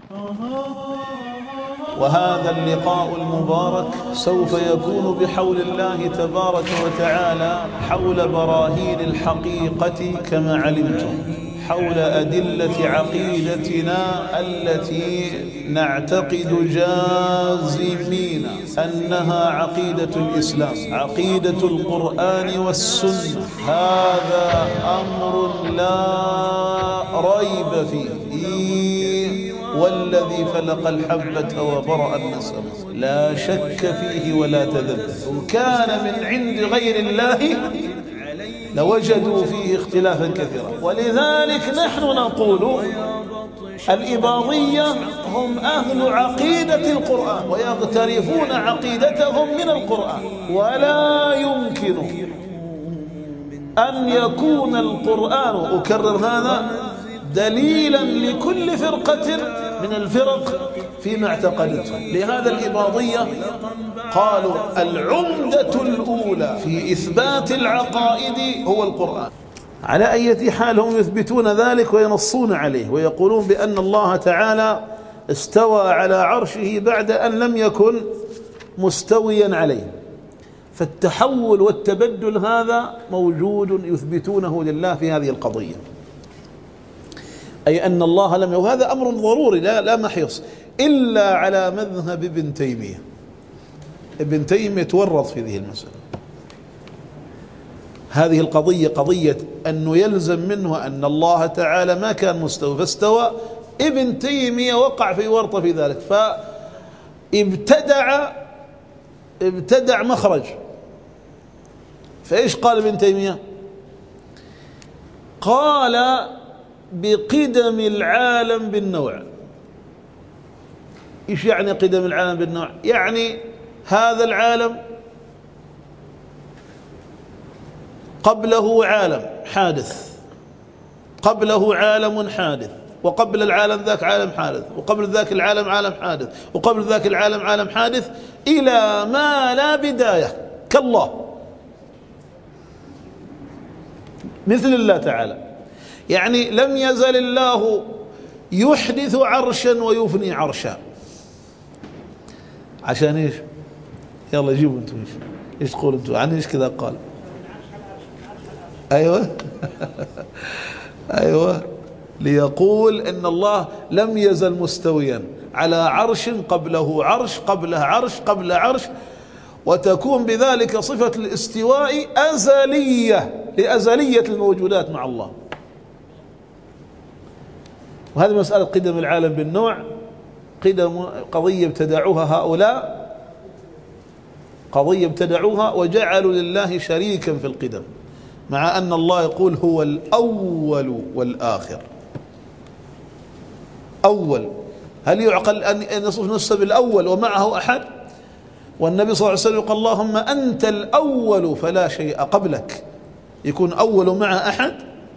وهذا اللقاء المبارك سوف يكون بحول الله تبارك وتعالى حول براهين الحقيقة كما علمتم، حول أدلة عقيدتنا التي نعتقد جازمين أنها عقيدة الإسلام، عقيدة القرآن والسنة. هذا أمر لا ريب فيه، والذي فلق الحبة وبرأ النسمة لا شك فيه ولا تذبذب. وكان من عند غير الله لوجدوا فيه اختلافا كثيرا. ولذلك نحن نقول الإباضية هم أهل عقيدة القرآن ويغترفون عقيدتهم من القرآن، ولا يمكن أن يكون القرآن، أكرر هذا، دليلا لكل فرقة من الفرق فيما اعتقدته. لهذا الإباضية قالوا العمدة الأولى في إثبات العقائد هو القرآن. على أي حال هم يثبتون ذلك وينصون عليه ويقولون بأن الله تعالى استوى على عرشه بعد أن لم يكن مستويا عليه. فالتحول والتبدل هذا موجود يثبتونه لله في هذه القضية، أي أن الله لم يكن. وهذا أمر ضروري لا محيص إلا على مذهب ابن تيمية. ابن تيمية تورط في هذه المسألة. هذه القضية قضية أنه يلزم منه أن الله تعالى ما كان مستوى فاستوى. ابن تيمية وقع في ورطة في ذلك، فابتدع مخرج. فإيش قال ابن تيمية؟ قال بقدم العالم بالنوع. إيش يعني قدم العالم بالنوع؟ يعني هذا العالم قبله عالم حادث، قبله عالم حادث، وقبل العالم ذاك عالم حادث، وقبل ذاك العالم عالم حادث، وقبل ذاك العالم عالم حادث، إلى ما لا بداية كالله، مثل الله تعالى. يعني لم يزل الله يحدث عرشا ويفني عرشا. عشان ايش؟ يلا جيبوا انتم ايش تقولوا انتم عن ايش كذا قال؟ ايوه ايوه، ليقول ان الله لم يزل مستويا على عرش، قبله عرش، قبله عرش، قبل عرش، وتكون بذلك صفة الاستواء أزلية لأزلية الموجودات مع الله. وهذه مسألة قدم العالم بالنوع قضية ابتدعوها هؤلاء، قضية ابتدعوها وجعلوا لله شريكا في القدم، مع أن الله يقول هو الأول والآخر. أول، هل يعقل أن يصف نفسه بالأول ومعه أحد؟ والنبي صلى الله عليه وسلم يقول اللهم أنت الأول فلا شيء قبلك، يكون أول مع أحد؟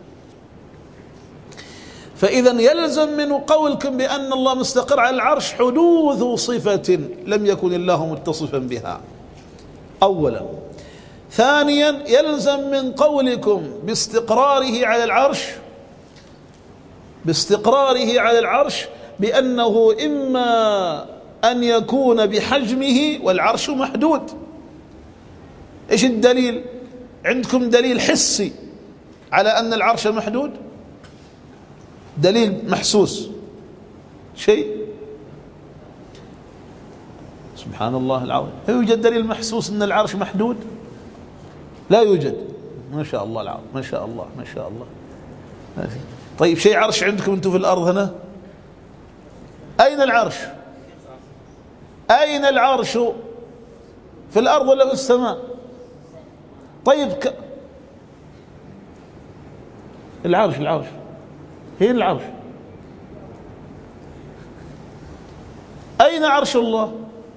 فإذا يلزم من قولكم بأن الله مستقر على العرش حدوث صفة لم يكن الله متصفا بها أولا. ثانيا يلزم من قولكم باستقراره على العرش بأنه إما أن يكون بحجمه والعرش محدود. إيش الدليل؟ عندكم دليل حسي على أن العرش محدود؟ دليل محسوس شيء؟ سبحان الله العظيم، هل يوجد دليل محسوس أن العرش محدود؟ لا يوجد. ما شاء الله العظيم، ما شاء الله ما شاء الله. طيب شيء عرش عندكم أنتم في الأرض هنا؟ أين العرش؟ أين العرش؟ في الأرض ولا في السماء؟ طيب العرش هي العرش. أين عرش الله؟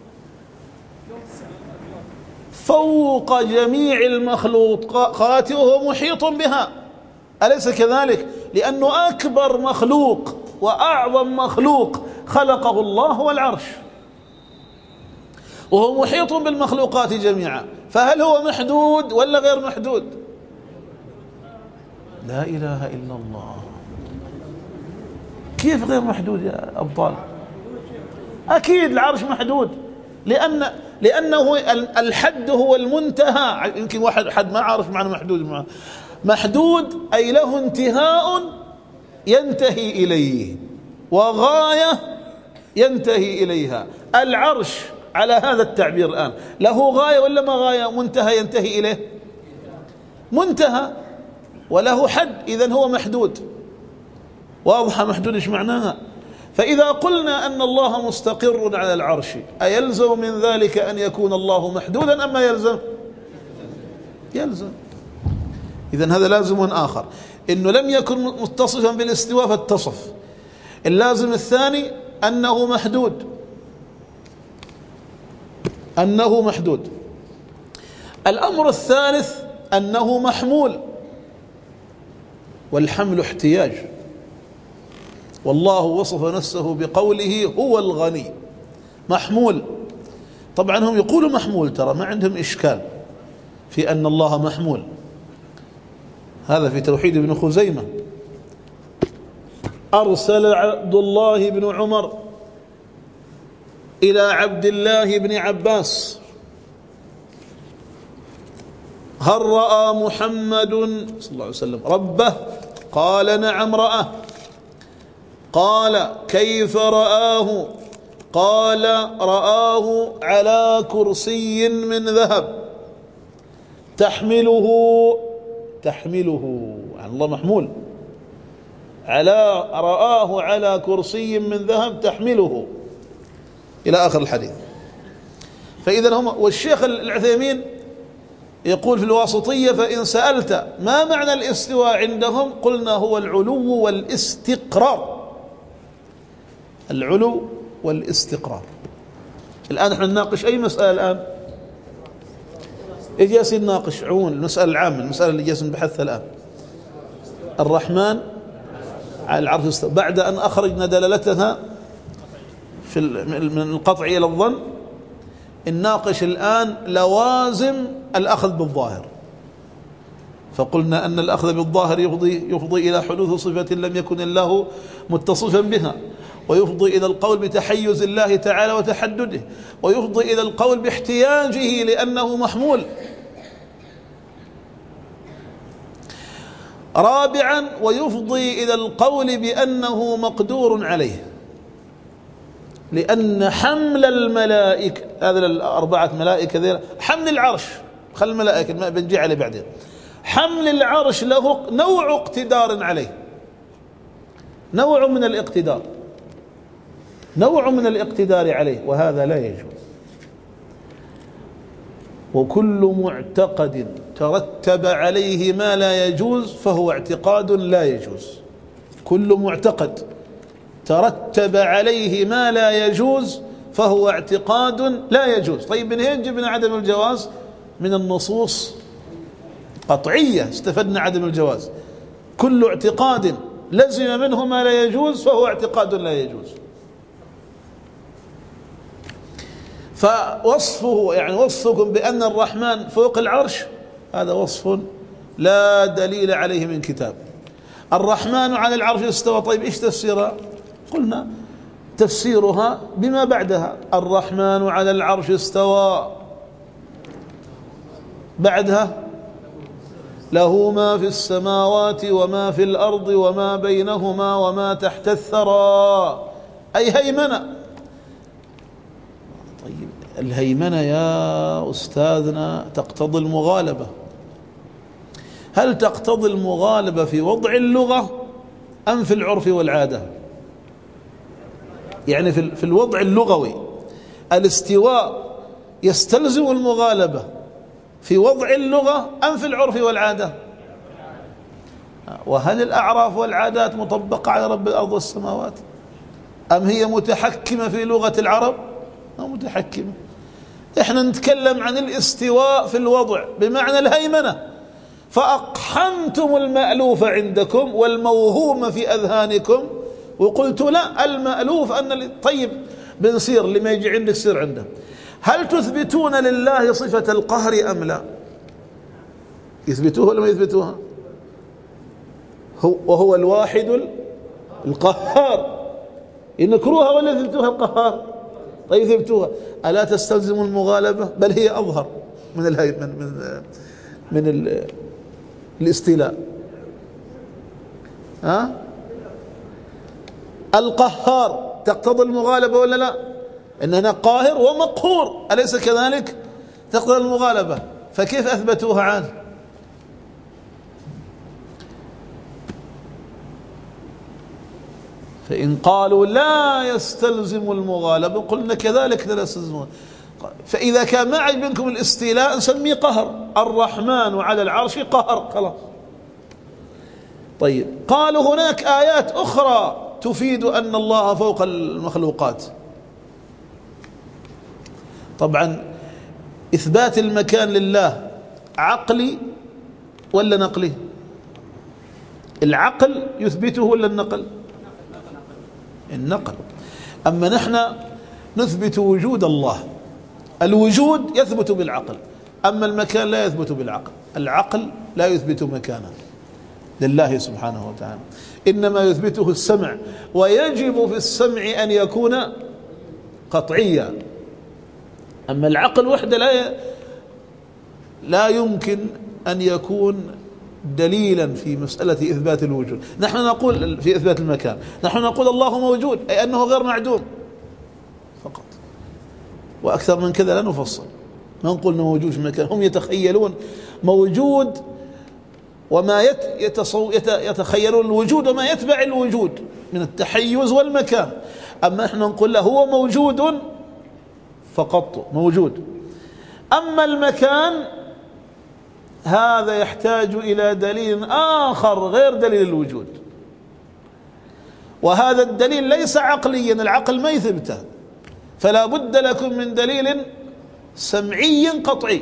فوق جميع المخلوقات وهو محيط بها، أليس كذلك؟ لأنه أكبر مخلوق وأعظم مخلوق خلقه الله هو العرش، وهو محيط بالمخلوقات جميعا. فهل هو محدود ولا غير محدود؟ لا إله إلا الله. كيف غير محدود يا أبطال؟ أكيد العرش محدود، لأنه الحد هو المنتهى. يمكن واحد ما عارف معنى محدود. محدود أي له انتهاء ينتهي إليه وغاية ينتهي إليها. العرش على هذا التعبير الآن له غاية ولا ما غاية؟ منتهى ينتهي إليه، منتهى، وله حد، إذن هو محدود. واضحة محدود إيش معناها؟ فإذا قلنا أن الله مستقر على العرش أيلزم من ذلك أن يكون الله محدودا أم ما يلزم؟ يلزم. إذن هذا لازم آخر، إنه لم يكن متصفا بالاستواء فاتصف. اللازم الثاني أنه محدود، أنه محدود. الأمر الثالث أنه محمول، والحمل احتياج، والله وصف نفسه بقوله هو الغني. محمول. طبعا هم يقولوا محمول، ترى ما عندهم إشكال في أن الله محمول، هذا في توحيد ابن خزيمة. أرسل عبد الله بن عمر إلى عبد الله بن عباس: هل رأى محمد صلى الله عليه وسلم ربه؟ قال: نعم رآه. قال: كيف رآه؟ قال: رآه على كرسي من ذهب تحمله يعني الله محمول، رآه على كرسي من ذهب تحمله، إلى آخر الحديث. فإذا هم، والشيخ العثيمين يقول في الواسطية: فإن سألت ما معنى الاستواء عندهم قلنا هو العلو والاستقرار. العلو والاستقرار. الآن نحن نناقش أي مسألة الآن؟ إيش جالسين نناقش؟ عموما المسألة العامة، المسألة اللي جالسين نبحثها الآن. الرحمن على العرش استوى، بعد أن أخرجنا دلالتها من القطع إلى الظن، نناقش الآن لوازم الأخذ بالظاهر. فقلنا أن الأخذ بالظاهر يفضي إلى حدوث صفة لم يكن الله متصفا بها، ويفضي إلى القول بتحيز الله تعالى وتحدده، ويفضي إلى القول باحتياجه لأنه محمول. رابعا: ويفضي إلى القول بأنه مقدور عليه، لأن حمل الملائكة، هذا الأربعة ملائكة ذي، حمل العرش، خل الملائكة ما بنجي عليه بعدين، حمل العرش له نوع اقتدار عليه، نوع من الاقتدار، نوع من الاقتدار عليه، وهذا لا يجوز. وكل معتقد ترتب عليه ما لا يجوز فهو اعتقاد لا يجوز. كل معتقد ترتب عليه ما لا يجوز فهو اعتقاد لا يجوز. طيب من هين جبنا عدم الجواز؟ من النصوص قطعية استفدنا عدم الجواز. كل اعتقاد لزم منه ما لا يجوز فهو اعتقاد لا يجوز. فوصفه، يعني وصفكم بأن الرحمن فوق العرش، هذا وصف لا دليل عليه من كتاب. الرحمن على العرش استوى، طيب إيش تفسيرها؟ قلنا تفسيرها بما بعدها: الرحمن على العرش استوى، بعدها له ما في السماوات وما في الأرض وما بينهما وما تحت الثرى، أي هيمنة. طيب الهيمنة يا أستاذنا تقتضي المغالبة. هل تقتضي المغالبة في وضع اللغة أم في العرف والعادة؟ يعني في الوضع اللغوي الاستواء يستلزم المغالبة في وضع اللغة أم في العرف والعادة؟ وهل الأعراف والعادات مطبقة على رب الأرض والسماوات أم هي متحكمة في لغة العرب؟ أو متحكمة. إحنا نتكلم عن الاستواء في الوضع بمعنى الهيمنة، فأقحمتم المألوف عندكم والموهوم في أذهانكم وقلت لا، المألوف أن. طيب بنصير اللي ما يجي عندك سير عنده. هل تثبتون لله صفة القهر أم لا؟ يثبتوها ولا ما يثبتوها؟ وهو الواحد القهار، ينكروها ولا يثبتوها القهار؟ طيب ثبتوها، ألا تستلزم المغالبة؟ بل هي أظهر من من الاستيلاء. القهار تقتضي المغالبة ولا لا؟ إن هنا قاهر ومقهور، أليس كذلك؟ تقتضي المغالبة، فكيف أثبتوها عنه؟ فإن قالوا لا يستلزم المغالبة قلنا كذلك لا يستلزم. فإذا كان ما عجبكم الاستيلاء نسميه قهر، الرحمن على العرش قهر، خلاص. طيب قالوا هناك آيات أخرى تفيد أن الله فوق المخلوقات. طبعا إثبات المكان لله عقلي ولا نقلي؟ العقل يثبته ولا النقل؟ النقل. أما نحن نثبت وجود الله، الوجود يثبت بالعقل، أما المكان لا يثبت بالعقل، العقل لا يثبت مكانه لله سبحانه وتعالى، إنما يثبته السمع، ويجب في السمع أن يكون قطعيا. أما العقل وحده لا يمكن أن يكون دليلا في مسألة إثبات الوجود. نحن نقول في إثبات المكان، نحن نقول الله موجود، أي أنه غير معدوم فقط، وأكثر من كذا لا نفصل، ما نقول أنه موجود في المكان. هم يتخيلون موجود وما يتخيلون الوجود وما يتبع الوجود من التحيز والمكان، أما نحن نقول له هو موجود فقط، موجود. أما المكان هذا يحتاج إلى دليل آخر غير دليل الوجود، وهذا الدليل ليس عقليا، العقل ما يثبته، فلا بد لكم من دليل سمعي قطعي.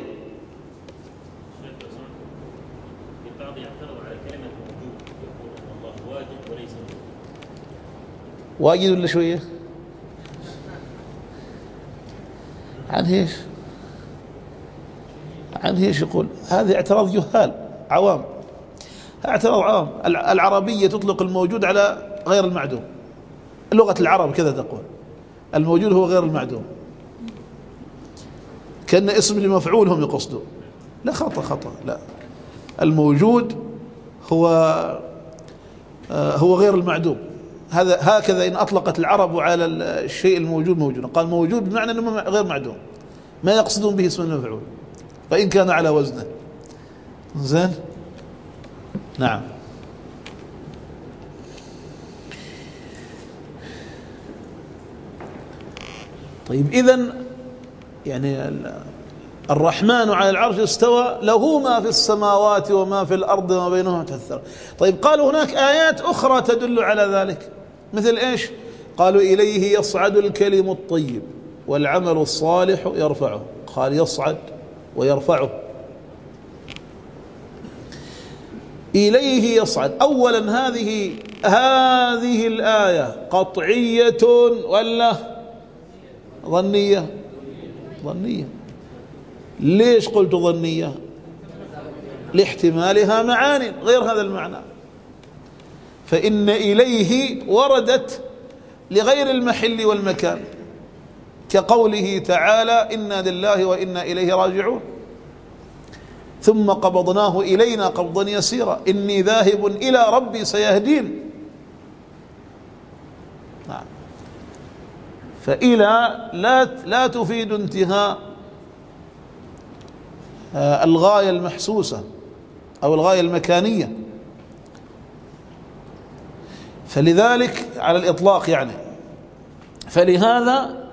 واجد ولا شوية؟ عن ايش؟ عن ايش يقول؟ هذا اعتراض جهال عوام، اعتراض عوام. العربية تطلق الموجود على غير المعدوم، لغة العرب كذا تقول، الموجود هو غير المعدوم، كأن اسم لمفعول هم يقصدوا. لا، خطأ، لا، الموجود هو غير المعدوم. هكذا إن أطلقت العرب على الشيء الموجود موجود، قال موجود بمعنى أنه غير معدوم، ما يقصدون به اسم المفعول فإن كان على وزنه. زين، نعم. طيب إذن يعني الرحمن على العرش استوى، له ما في السماوات وما في الأرض وما بينهما تأثر. طيب قالوا هناك آيات أخرى تدل على ذلك، مثل إيش؟ قالوا إليه يصعد الكلم الطيب والعمل الصالح يرفعه. قال يصعد ويرفعه، إليه يصعد. أولا هذه الآية قطعية ولا ظنية؟ ظنية. ليش قلت ظنية؟ لاحتمالها معاني غير هذا المعنى، فإن إليه وردت لغير المحل والمكان، كقوله تعالى إنا لله وإنا إليه راجعون، ثم قبضناه إلينا قبضا يسيرا إني ذاهب إلى ربي سيهدين. نعم. فإلى لا تفيد انتهاء الغاية المحسوسة أو الغاية المكانية، فلذلك على الإطلاق يعني، فلهذا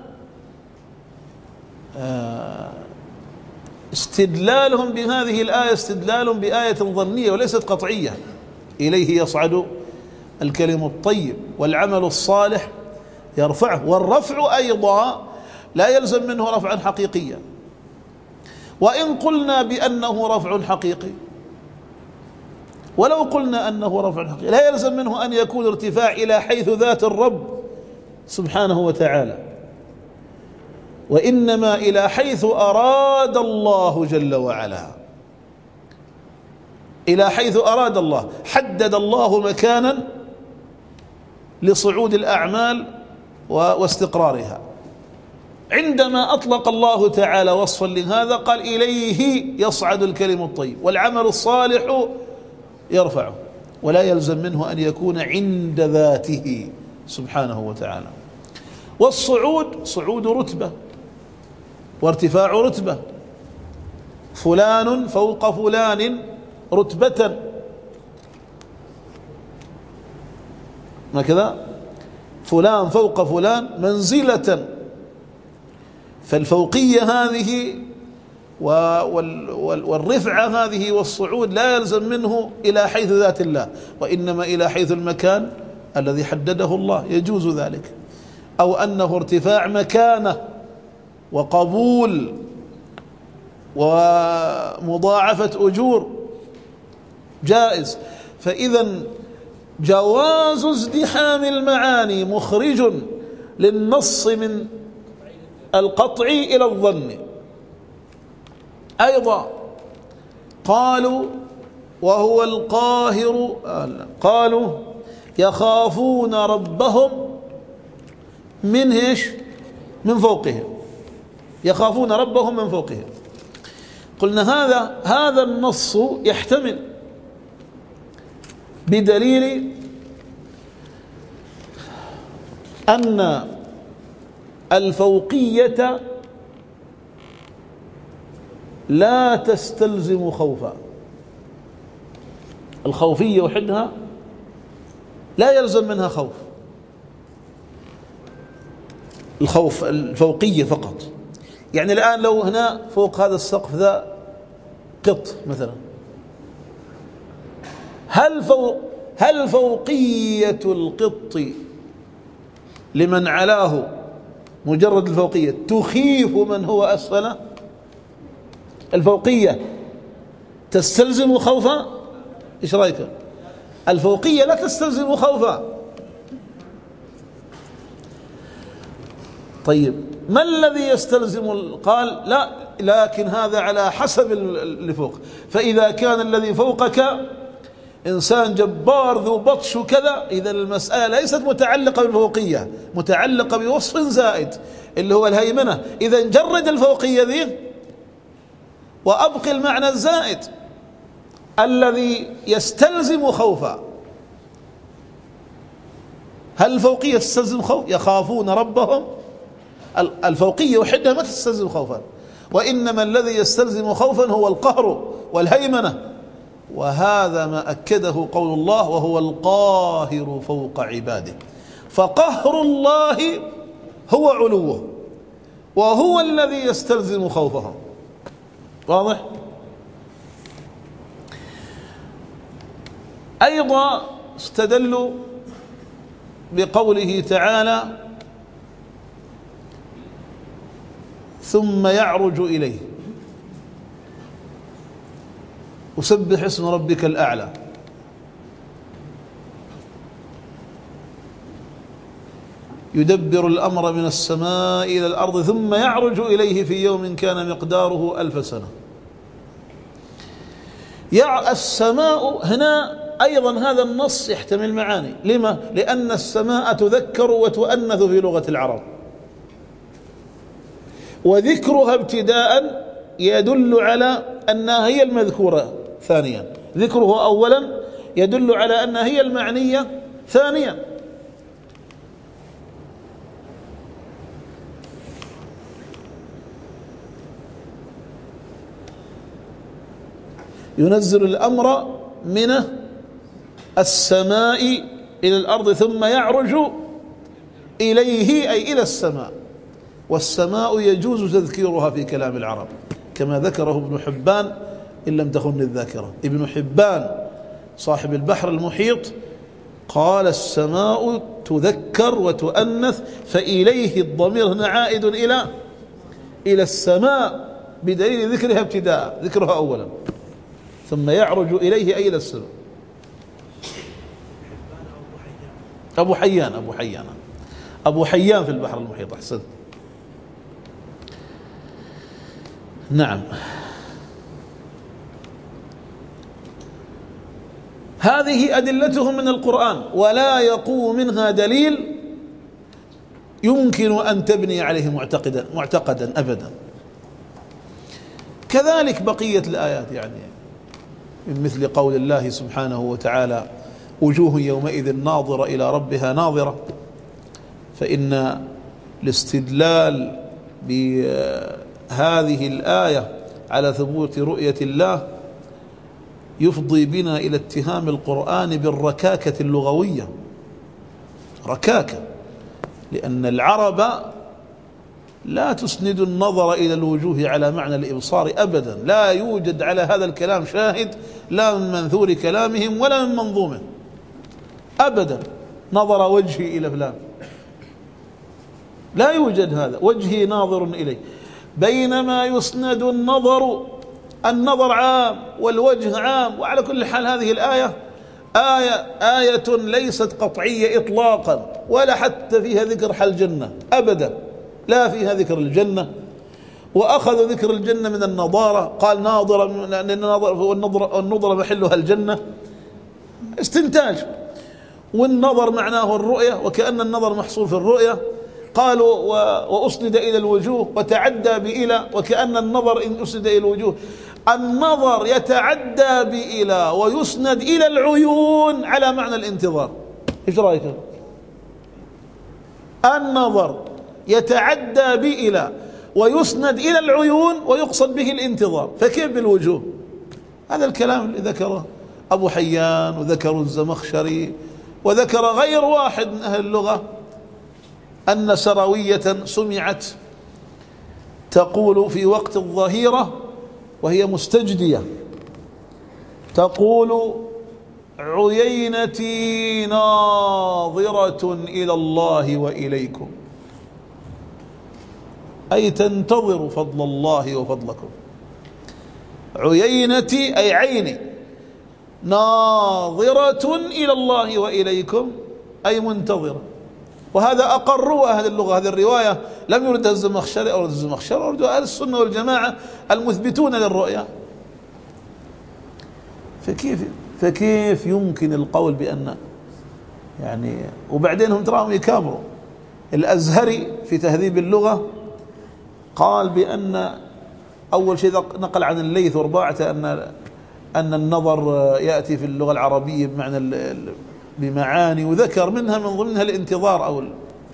استدلالهم بهذه الآية استدلال بآية ظنية وليست قطعية. إليه يصعد الكلم الطيب والعمل الصالح يرفعه، والرفع أيضا لا يلزم منه رفعا حقيقيا، وإن قلنا بأنه رفع حقيقي، ولو قلنا أنه رفع حقيقي لا يلزم منه أن يكون ارتفاع إلى حيث ذات الرب سبحانه وتعالى، وإنما إلى حيث أراد الله جل وعلا، إلى حيث أراد الله. حدد الله مكانا لصعود الأعمال واستقرارها عندما أطلق الله تعالى وصفا لهذا قال إليه يصعد الكلم الطيب والعمل الصالح يرفعه، ولا يلزم منه أن يكون عند ذاته سبحانه وتعالى. والصعود صعود رتبة وارتفاع رتبة، فلان فوق فلان رتبة، هكذا فلان فوق فلان منزلة. فالفوقية هذه والرفعة هذه والصعود لا يلزم منه إلى حيث ذات الله، وإنما إلى حيث المكان الذي حدده الله، يجوز ذلك. أو أنه ارتفاع مكانة وقبول ومضاعفة أجور جائز. فإذا جواز ازدحام المعاني مخرج للنص من القطع إلى الظن. أيضا قالوا وهو القاهر، قالوا يخافون ربهم من ايش؟ من فوقهم، يخافون ربهم من فوقهم. قلنا هذا النص يحتمل بدليل أن الفوقية لا تستلزم خوفا. الخوفية وحدها لا يلزم منها خوف، الخوف الفوقية فقط. يعني الآن لو هنا فوق هذا السقف ذا قط مثلا، هل فوقية القط لمن علاه مجرد الفوقية تخيف من هو أسفله؟ الفوقية تستلزم خوفا؟ إيش رأيك؟ الفوقية لا تستلزم خوفا. طيب ما الذي يستلزم؟ قال لا، لكن هذا على حسب اللي فوق. فإذا كان الذي فوقك إنسان جبار ذو بطش وكذا، إذا المسألة ليست متعلقة بالفوقية، متعلقة بوصف زائد اللي هو الهيمنة. إذا جرد الفوقية ذي وأبقي المعنى الزائد الذي يستلزم خوفا. هل الفوقية تستلزم خوف؟ يخافون ربهم، الفوقية وحدها ما تستلزم خوفا، وإنما الذي يستلزم خوفا هو القهر والهيمنة. وهذا ما أكده قول الله وهو القاهر فوق عباده. فقهر الله هو علوه، وهو الذي يستلزم خوفهم. واضح؟ أيضا استدلوا بقوله تعالى ثم يعرج إليه، وسبح اسم ربك الأعلى. يدبر الأمر من السماء إلى الأرض ثم يعرج إليه في يوم كان مقداره 1000 سنة. السماء هنا أيضا هذا النص يحتمل معاني. لما؟ لأن السماء تذكر وتؤنث في لغة العرب، وذكرها ابتداء يدل على أنها هي المذكورة ثانيا، ذكره أولا يدل على أنها هي المعنية ثانيا. ينزل الأمر من السماء إلى الأرض ثم يعرج إليه أي إلى السماء. والسماء يجوز تذكيرها في كلام العرب كما ذكره ابن حبان إن لم تخن الذاكرة. ابن حبان صاحب البحر المحيط قال السماء تذكر وتؤنث، فإليه الضمير هنا عائد إلى السماء بدليل ذكرها ابتداء، ذكرها أولا ثم يعرج إليه أي إلى السماء. أبو حيان في البحر المحيط. أحسنت. نعم. هذه أدلتهم من القرآن، ولا يقوم منها دليل يمكن أن تبني عليه معتقدا أبدا. كذلك بقية الآيات، يعني من مثل قول الله سبحانه وتعالى: وجوه يومئذ ناظرة إلى ربها ناظرة. فإن الاستدلال بهذه الآية على ثبوت رؤية الله يفضي بنا إلى اتهام القرآن بالركاكة اللغوية، ركاكة، لأن العرب لا تسند النظر إلى الوجوه على معنى الإبصار أبدا، لا يوجد على هذا الكلام شاهد، لا من منثور كلامهم ولا من منظومه أبدا. نظر وجهي إلى فلان، لا يوجد هذا، وجهي ناظر إليه. بينما يسند النظر عام والوجه عام. وعلى كل حال هذه الآية آية ليست قطعية إطلاقا، ولا حتى فيها ذكر حل الجنة أبدا، لا فيها ذكر الجنة. وأخذوا ذكر الجنة من النضارة، قال ناظرة لأن النظرة محلها الجنة، استنتاج. والنظر معناه الرؤية، وكأن النظر محصول في الرؤية. قالوا وأسند إلى الوجوه وتعدى بإلى، وكأن النظر إن أسند إلى الوجوه. النظر يتعدى بإلى ويسند إلى العيون على معنى الانتظار. إيش رأيك؟ النظر يتعدى بإلى ويسند إلى العيون ويقصد به الانتظار، فكيف بالوجوه؟ هذا الكلام اللي ذكره أبو حيان وذكره الزمخشري وذكر غير واحد من أهل اللغة، أن سروية سمعت تقول في وقت الظهيرة وهي مستجدية، تقول: عيينتي ناظرة إلى الله وإليكم، أي تنتظر فضل الله وفضلكم. عيينتي أي عيني، ناظرة إلى الله وإليكم أي منتظرة. وهذا أقروا أهل اللغة، هذه الرواية لم يردها الزمخشري أو الزمخشري، أردها أهل السنة والجماعة المثبتون للرؤيا. فكيف يمكن القول بأن يعني، وبعدين هم تراهم يكامروا. الأزهري في تهذيب اللغة قال بأن أول شيء نقل عن الليث ورباعته أن النظر يأتي في اللغة العربية بمعاني، وذكر منها من ضمنها الانتظار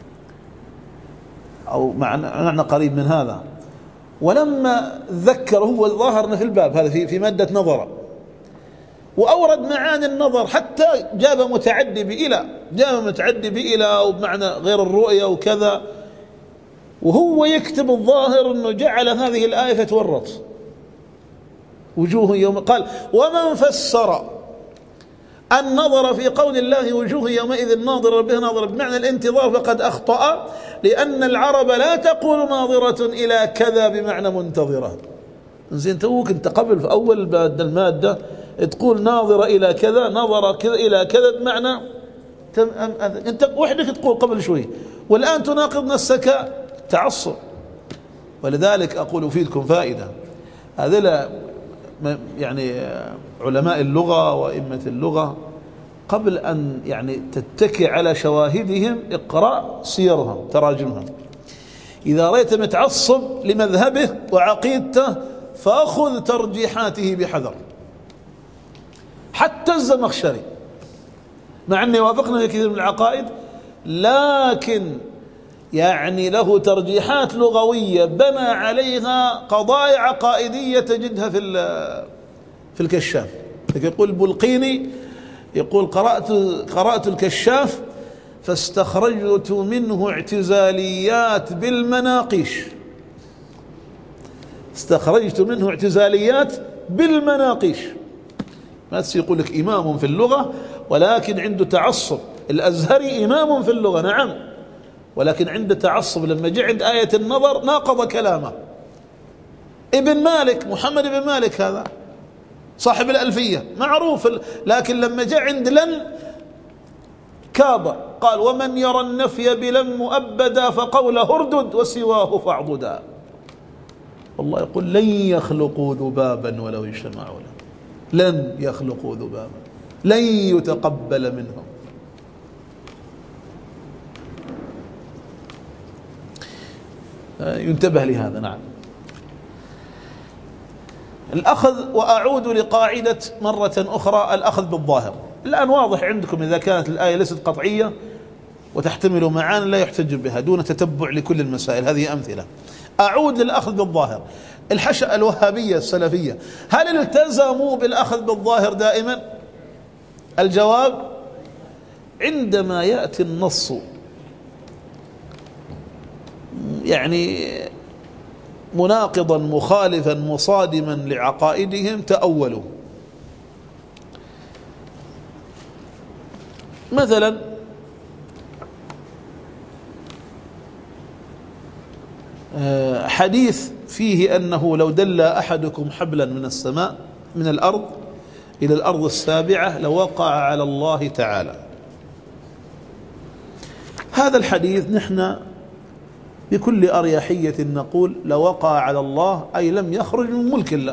أو معنى قريب من هذا. ولما ذكر هو ظاهرنا في الباب هذا في مادة نظر، وأورد معاني النظر، حتى جاب متعدي بإلى وبمعنى غير الرؤية وكذا. وهو يكتب الظاهر أنه جعل هذه الآية فتورط وجوه يوم، قال: ومن فسر النظر في قول الله وجوه يومئذ ناظرة بها ناظرة بمعنى الانتظار فقد أخطأ، لأن العرب لا تقول ناظرة إلى كذا بمعنى منتظرة. زين، توك أنت قبل في أول المادة تقول ناظرة إلى كذا، نظر كذا إلى كذا بمعنى أنت وحدك تقول قبل شوي، والآن تناقض نفسك تعصب. ولذلك أقول أفيدكم فائدة، هذا يعني علماء اللغة وأئمة اللغة قبل أن يعني تتكي على شواهدهم اقرأ سيرهم تراجمهم. إذا رأيت متعصب لمذهبه وعقيدته فأخذ ترجيحاته بحذر. حتى الزمخشري مع أنه وافقنا في كثير من العقائد، لكن يعني له ترجيحات لغوية بنى عليها قضايا عقائدية تجدها في الكشاف. يقول البلقيني، يقول قرأت الكشاف فاستخرجت منه اعتزاليات بالمناقيش. استخرجت منه اعتزاليات بالمناقيش. ما يقول لك إمام في اللغة ولكن عنده تعصب. الأزهري إمام في اللغة نعم، ولكن عنده تعصب. لما جاء عند آية النظر ناقض كلامه. ابن مالك، محمد بن مالك هذا صاحب الألفية معروف، لكن لما جاء عند لن كابر، قال: ومن يرى النفي بلن مؤبدا فقوله اردد وسواه فاعضدا. والله يقول: لن يخلقوا ذبابا ولو اجتمعوا له، لن يخلقوا ذبابا، لن يتقبل منهم. ينتبه لهذا. نعم. الأخذ، وأعود لقاعدة مرة أخرى، الأخذ بالظاهر. الآن واضح عندكم إذا كانت الآية ليست قطعية وتحتمل معاني لا يحتج بها دون تتبع لكل المسائل، هذه أمثلة. أعود للأخذ بالظاهر. الحشأة الوهابية السلفية هل التزموا بالأخذ بالظاهر دائما؟ الجواب: عندما يأتي النص يعني مناقضا مخالفا مصادما لعقائدهم تأولوا. مثلا حديث فيه أنه لو دل أحدكم حبلا من السماء من الأرض إلى الأرض السابعة لوقع على الله تعالى. هذا الحديث نحن بكل أريحية نقول لوقع على الله، أي لم يخرج من ملك الله.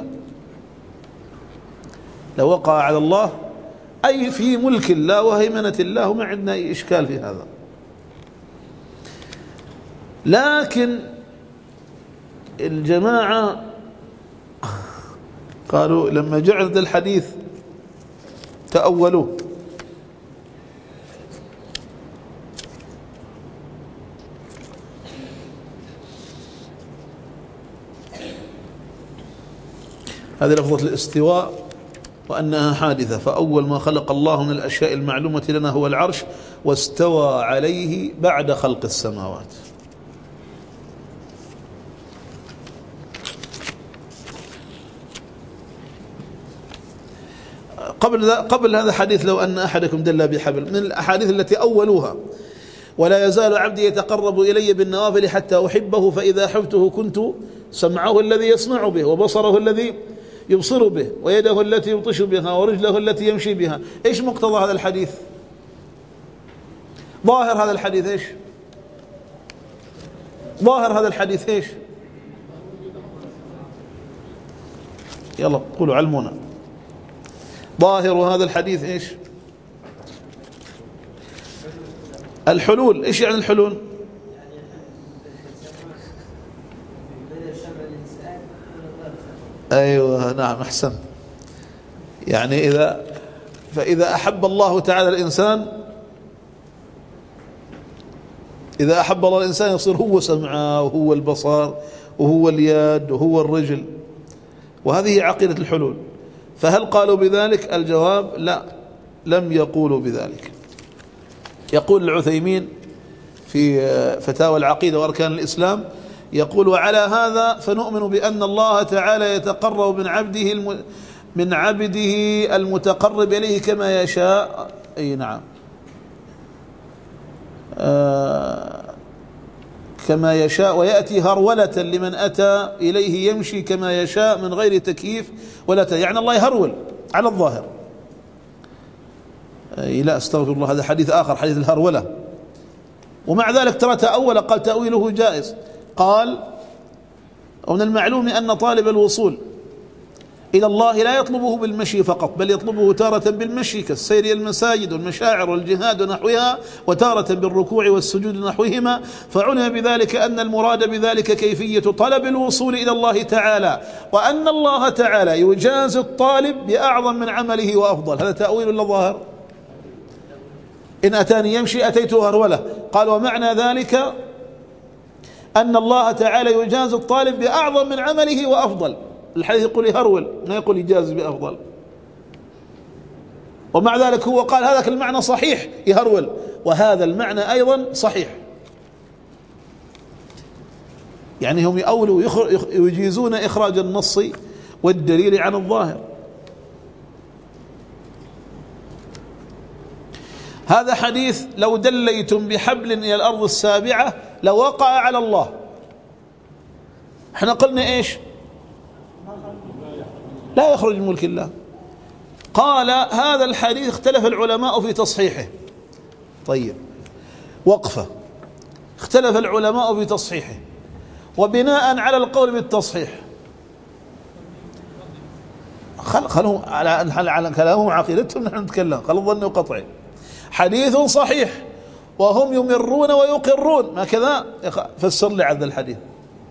لوقع على الله أي في ملك الله وهيمنة الله، وما عندنا أي إشكال في هذا. لكن الجماعة قالوا لما جعل الحديث تأولوه. هذه لفظة الاستواء وأنها حادثة، فأول ما خلق الله من الأشياء المعلومة لنا هو العرش واستوى عليه بعد خلق السماوات. قبل هذا حديث لو أن أحدكم دل بحبل، من الأحاديث التي أولوها: ولا يزال عبدي يتقرب إلي بالنوافل حتى أحبه فإذا أحبته كنت سمعه الذي يسمع به وبصره الذي يبصر به ويده التي يبطش بها ورجله التي يمشي بها. إيش مقتضى هذا الحديث؟ ظاهر هذا الحديث إيش؟ ظاهر هذا الحديث إيش؟ يلا قولوا علمونا. ظاهر هذا الحديث إيش؟ الحلول. إيش يعني الحلول؟ أيوة نعم أحسن. يعني فإذا أحب الله تعالى الإنسان، إذا أحب الله الإنسان يصير هو سمعه وهو البصر وهو اليد وهو الرجل، وهذه عقيدة الحلول. فهل قالوا بذلك؟ الجواب: لا، لم يقولوا بذلك. يقول العثيمين في فتاوى العقيدة وأركان الإسلام، يقول: وعلى هذا فنؤمن بأن الله تعالى يتقرب من عبده المتقرب إليه كما يشاء. أي نعم، كما يشاء، ويأتي هرولة لمن أتى إليه يمشي كما يشاء من غير تكييف ولا يعني الله يهرول على الظاهر. لا استغفر الله، هذا حديث آخر، حديث الهرولة. ومع ذلك ترى تأول، قال تأويله جائز. قال: ومن المعلوم أن طالب الوصول إلى الله لا يطلبه بالمشي فقط، بل يطلبه تارة بالمشي كالسير إلى المساجد والمشاعر والجهاد ونحوها، وتارة بالركوع والسجود ونحوهما. فعلم بذلك أن المراد بذلك كيفية طلب الوصول إلى الله تعالى، وأن الله تعالى يجازي الطالب بأعظم من عمله وأفضل. هذا تأويل ولا ظاهر؟ إن أتاني يمشي أتيته هرولة. قال: ومعنى ذلك أن الله تعالى يجازي الطالب بأعظم من عمله وأفضل. الحديث يقول يهرول، ما يقول يجازي بأفضل. ومع ذلك هو قال هذاك المعنى صحيح يهرول، وهذا المعنى أيضا صحيح. يعني هم يأولوا يجيزون إخراج النص والدليل عن الظاهر. هذا حديث لو دليتم بحبل إلى الأرض السابعة لوقع على الله. احنا قلنا ايش؟ لا يخرج من ملك الله. قال هذا الحديث اختلف العلماء في تصحيحه. طيب، وقفة. اختلف العلماء في تصحيحه، وبناء على القول بالتصحيح خلهم على كلامهم وعقيدتهم نحن نتكلم، خلوا ظن وقطعي. حديث صحيح وهم يمرون ويقرون، ما كذا؟ فسر لي هذا الحديث.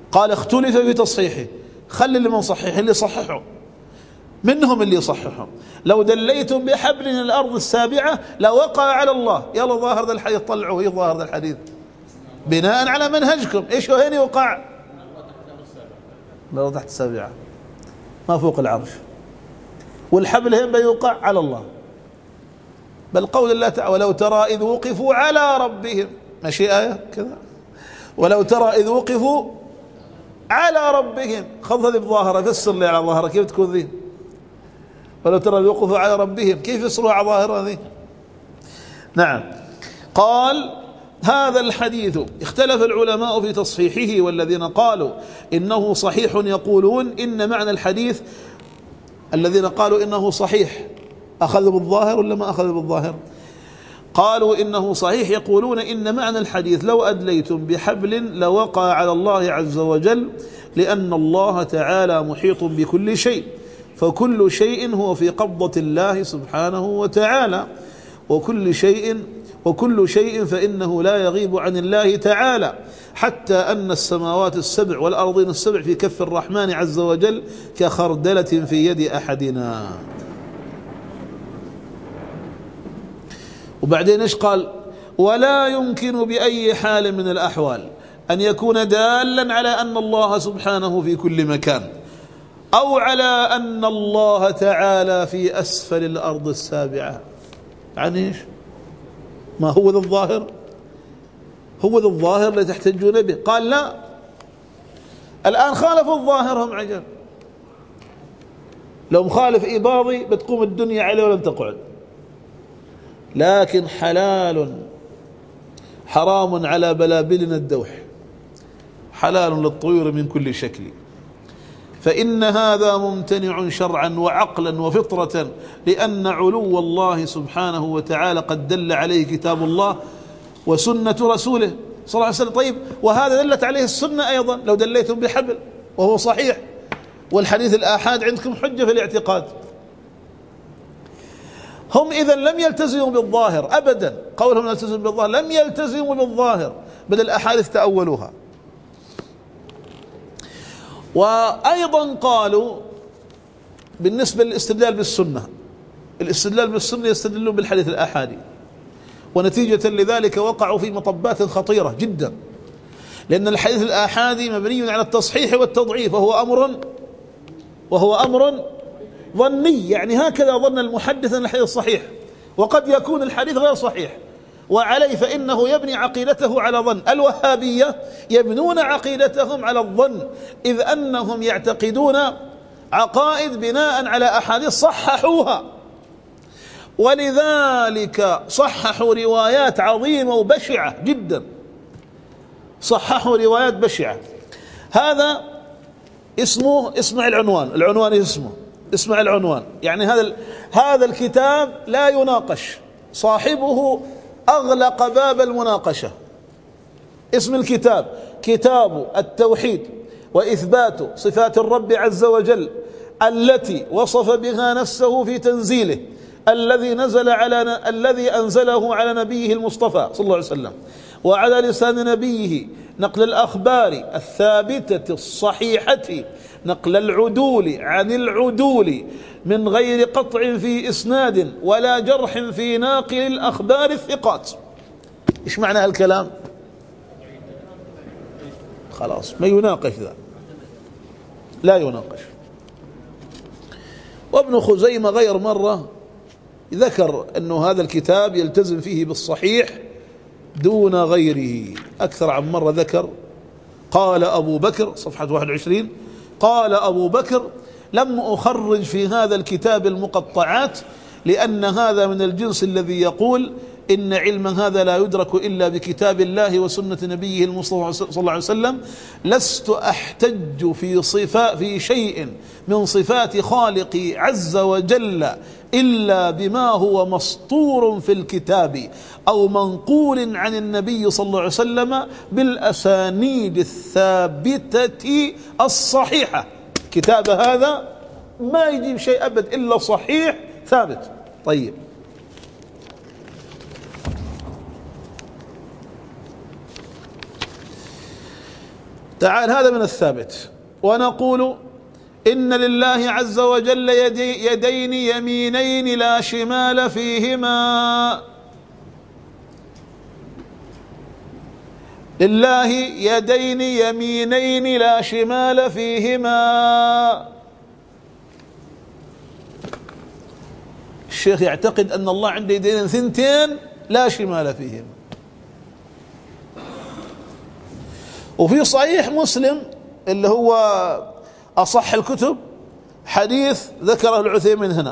قال اختلف في تصحيحه، خلي اللي من صحيح اللي يصححه، منهم اللي يصححه. لو دليتم بحبل من الأرض السابعة لوقع على الله. يلا ظاهر ذا الحديث طلعوه، هي ظاهر ذا الحديث بناء على منهجكم. ايش هو هنا يوقع؟ الأرض تحت السابعة ما فوق العرش، والحبل هم بيوقع على الله. بل قول الله تعالى ولو ترى إذ وقفوا على ربهم، ماشي آية كذا؟ ولو ترى إذ وقفوا على ربهم، خذ هذه بظاهرة، فسر لي على ظاهرة كيف تكون ذي؟ ولو ترى إذ وقفوا على ربهم كيف يفسروا على ظاهرة ذي؟ نعم. قال هذا الحديث اختلف العلماء في تصحيحه، والذين قالوا إنه صحيح يقولون إن معنى الحديث، الذين قالوا إنه صحيح أخذوا بالظاهر ولا ما أخذوا بالظاهر؟ قالوا إنه صحيح يقولون إن معنى الحديث لو أدليتم بحبل لوقع على الله عز وجل، لأن الله تعالى محيط بكل شيء، فكل شيء هو في قبضة الله سبحانه وتعالى، وكل شيء فإنه لا يغيب عن الله تعالى، حتى أن السماوات السبع والأرضين السبع في كف الرحمن عز وجل كخردلة في يد أحدنا. وبعدين ايش قال؟ ولا يمكن بأي حال من الأحوال أن يكون دالا على أن الله سبحانه في كل مكان، أو على أن الله تعالى في أسفل الأرض السابعة. يعني ايش؟ ما هو ذا الظاهر؟ هو ذا الظاهر اللي تحتجون به. قال لا، الآن خالفوا الظاهر هم عجل. لو مخالف إباضي بتقوم الدنيا عليه ولم تقعد. لكن حلال حرام على بلابلنا الدوح، حلال للطيور من كل شكل، فإن هذا ممتنع شرعا وعقلا وفطرة، لأن علو الله سبحانه وتعالى قد دل عليه كتاب الله وسنة رسوله صلى الله عليه وسلم. طيب وهذا دلت عليه السنة أيضا، لو دليتم بحبل وهو صحيح، والحديث الآحاد عندكم حجة في الاعتقاد. هم إذن لم يلتزموا بالظاهر أبدا، قولهم نلتزم بالظاهر، لم يلتزموا بالظاهر، بل الأحاديث تأولوها. وأيضا قالوا بالنسبة للاستدلال بالسنة، الاستدلال بالسنة يستدلون بالحديث الآحادي، ونتيجة لذلك وقعوا في مطبات خطيرة جدا، لأن الحديث الآحادي مبني على التصحيح والتضعيف، وهو أمر ظني، يعني هكذا ظن المحدث أن الحديث صحيح، وقد يكون الحديث غير صحيح، وعليه فإنه يبني عقيدته على ظن. الوهابية يبنون عقيدتهم على الظن، إذ أنهم يعتقدون عقائد بناء على أحاديث صححوها، ولذلك صححوا روايات عظيمة وبشعة جدا، صححوا روايات بشعة. هذا اسمه، اسمع العنوان اسمع العنوان، يعني هذا الكتاب لا يناقش، صاحبه أغلق باب المناقشة. اسم الكتاب كتاب التوحيد وإثبات صفات الرب عز وجل التي وصف بها نفسه في تنزيله الذي أنزله على نبيه المصطفى صلى الله عليه وسلم، وعلى لسان نبيه نقل الأخبار الثابتة الصحيحة، نقل العدول عن العدول من غير قطع في إسناد ولا جرح في ناقل الأخبار الثقات. إيش معنى هالكلام؟ خلاص ما يناقش ذا، لا يناقش. وابن خزيمة غير مرة ذكر أنه هذا الكتاب يلتزم فيه بالصحيح دون غيره، أكثر عن مرة ذكر. قال أبو بكر صفحة 21، قال أبو بكر لم أخرج في هذا الكتاب المقطعات، لأن هذا من الجنس الذي يقول إن علم هذا لا يدرك إلا بكتاب الله وسنة نبيه المصطفى صلى الله عليه وسلم. لست أحتج في شيء من صفات خالقي عز وجل إلا بما هو مسطور في الكتاب أو منقول عن النبي صلى الله عليه وسلم بالأسانيد الثابتة الصحيحة. كتاب هذا ما يجيب شيء أبد إلا صحيح ثابت. طيب، تعال هذا من الثابت. ونقول إن لله عز وجل يدين يمينين لا شمال فيهما. لله يدين يمينين لا شمال فيهما. الشيخ يعتقد أن الله عنده يدين ثنتين لا شمال فيهما. وفي صحيح مسلم اللي هو أصح الكتب حديث ذكره العثيمين هنا: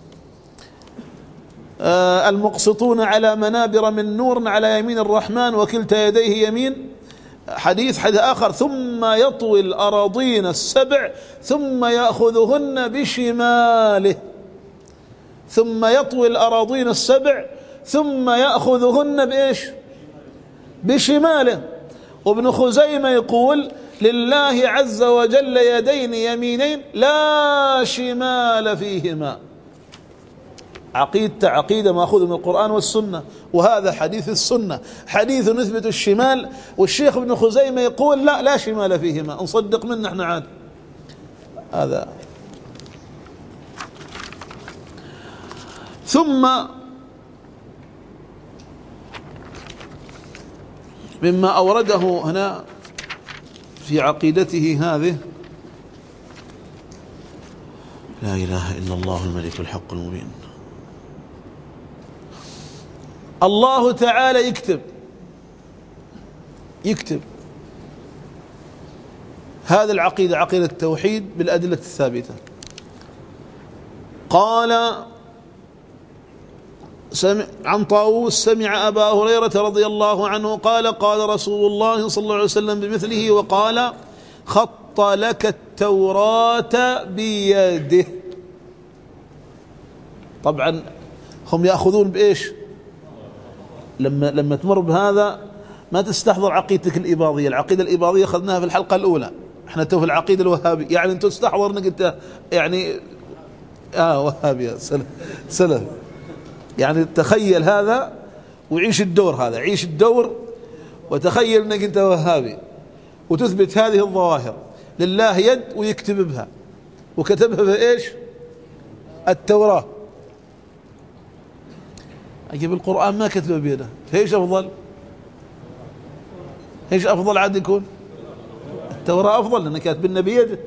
المقسطون على منابر من نور على يمين الرحمن وكلتا يديه يمين. حديث آخر: ثم يطوي الأراضين السبع ثم يأخذهن بشماله. ثم يطوي الأراضين السبع ثم يأخذهن بإيش؟ بشماله. وابن خزيمة يقول: لله عز وجل يدين يمينين لا شمال فيهما. عقيدة مأخوذة من القرآن والسنة، وهذا حديث السنة، حديث نثبت الشمال، والشيخ ابن خزيمة يقول لا شمال فيهما. نصدق منه احنا عاد هذا. ثم مما أورده هنا في عقيدته هذه: لا إله إلا الله الملك الحق المبين. الله تعالى يكتب هذه العقيدة، عقيدة التوحيد بالأدلة الثابتة. قال عن طاووس: سمع أبا هريرة رضي الله عنه قال: قال رسول الله صلى الله عليه وسلم بمثله، وقال: خط لك التوراة بيده. طبعا هم يأخذون بإيش؟ لما تمر بهذا ما تستحضر عقيدتك الإباضية. العقيدة الإباضية أخذناها في الحلقة الأولى، احنا تو في العقيدة الوهابية. يعني انت تستحضر انك انت يعني وهابي سلف. يعني تخيل هذا وعيش الدور هذا، عيش الدور وتخيل انك انت وهابي وتثبت هذه الظواهر. لله يد ويكتب بها، وكتبها في ايش؟ التوراة. أجيب القرآن ما كتبه بيده، ايش افضل؟ ايش افضل عاد يكون؟ التوراة افضل لأنه كاتبنا بيده.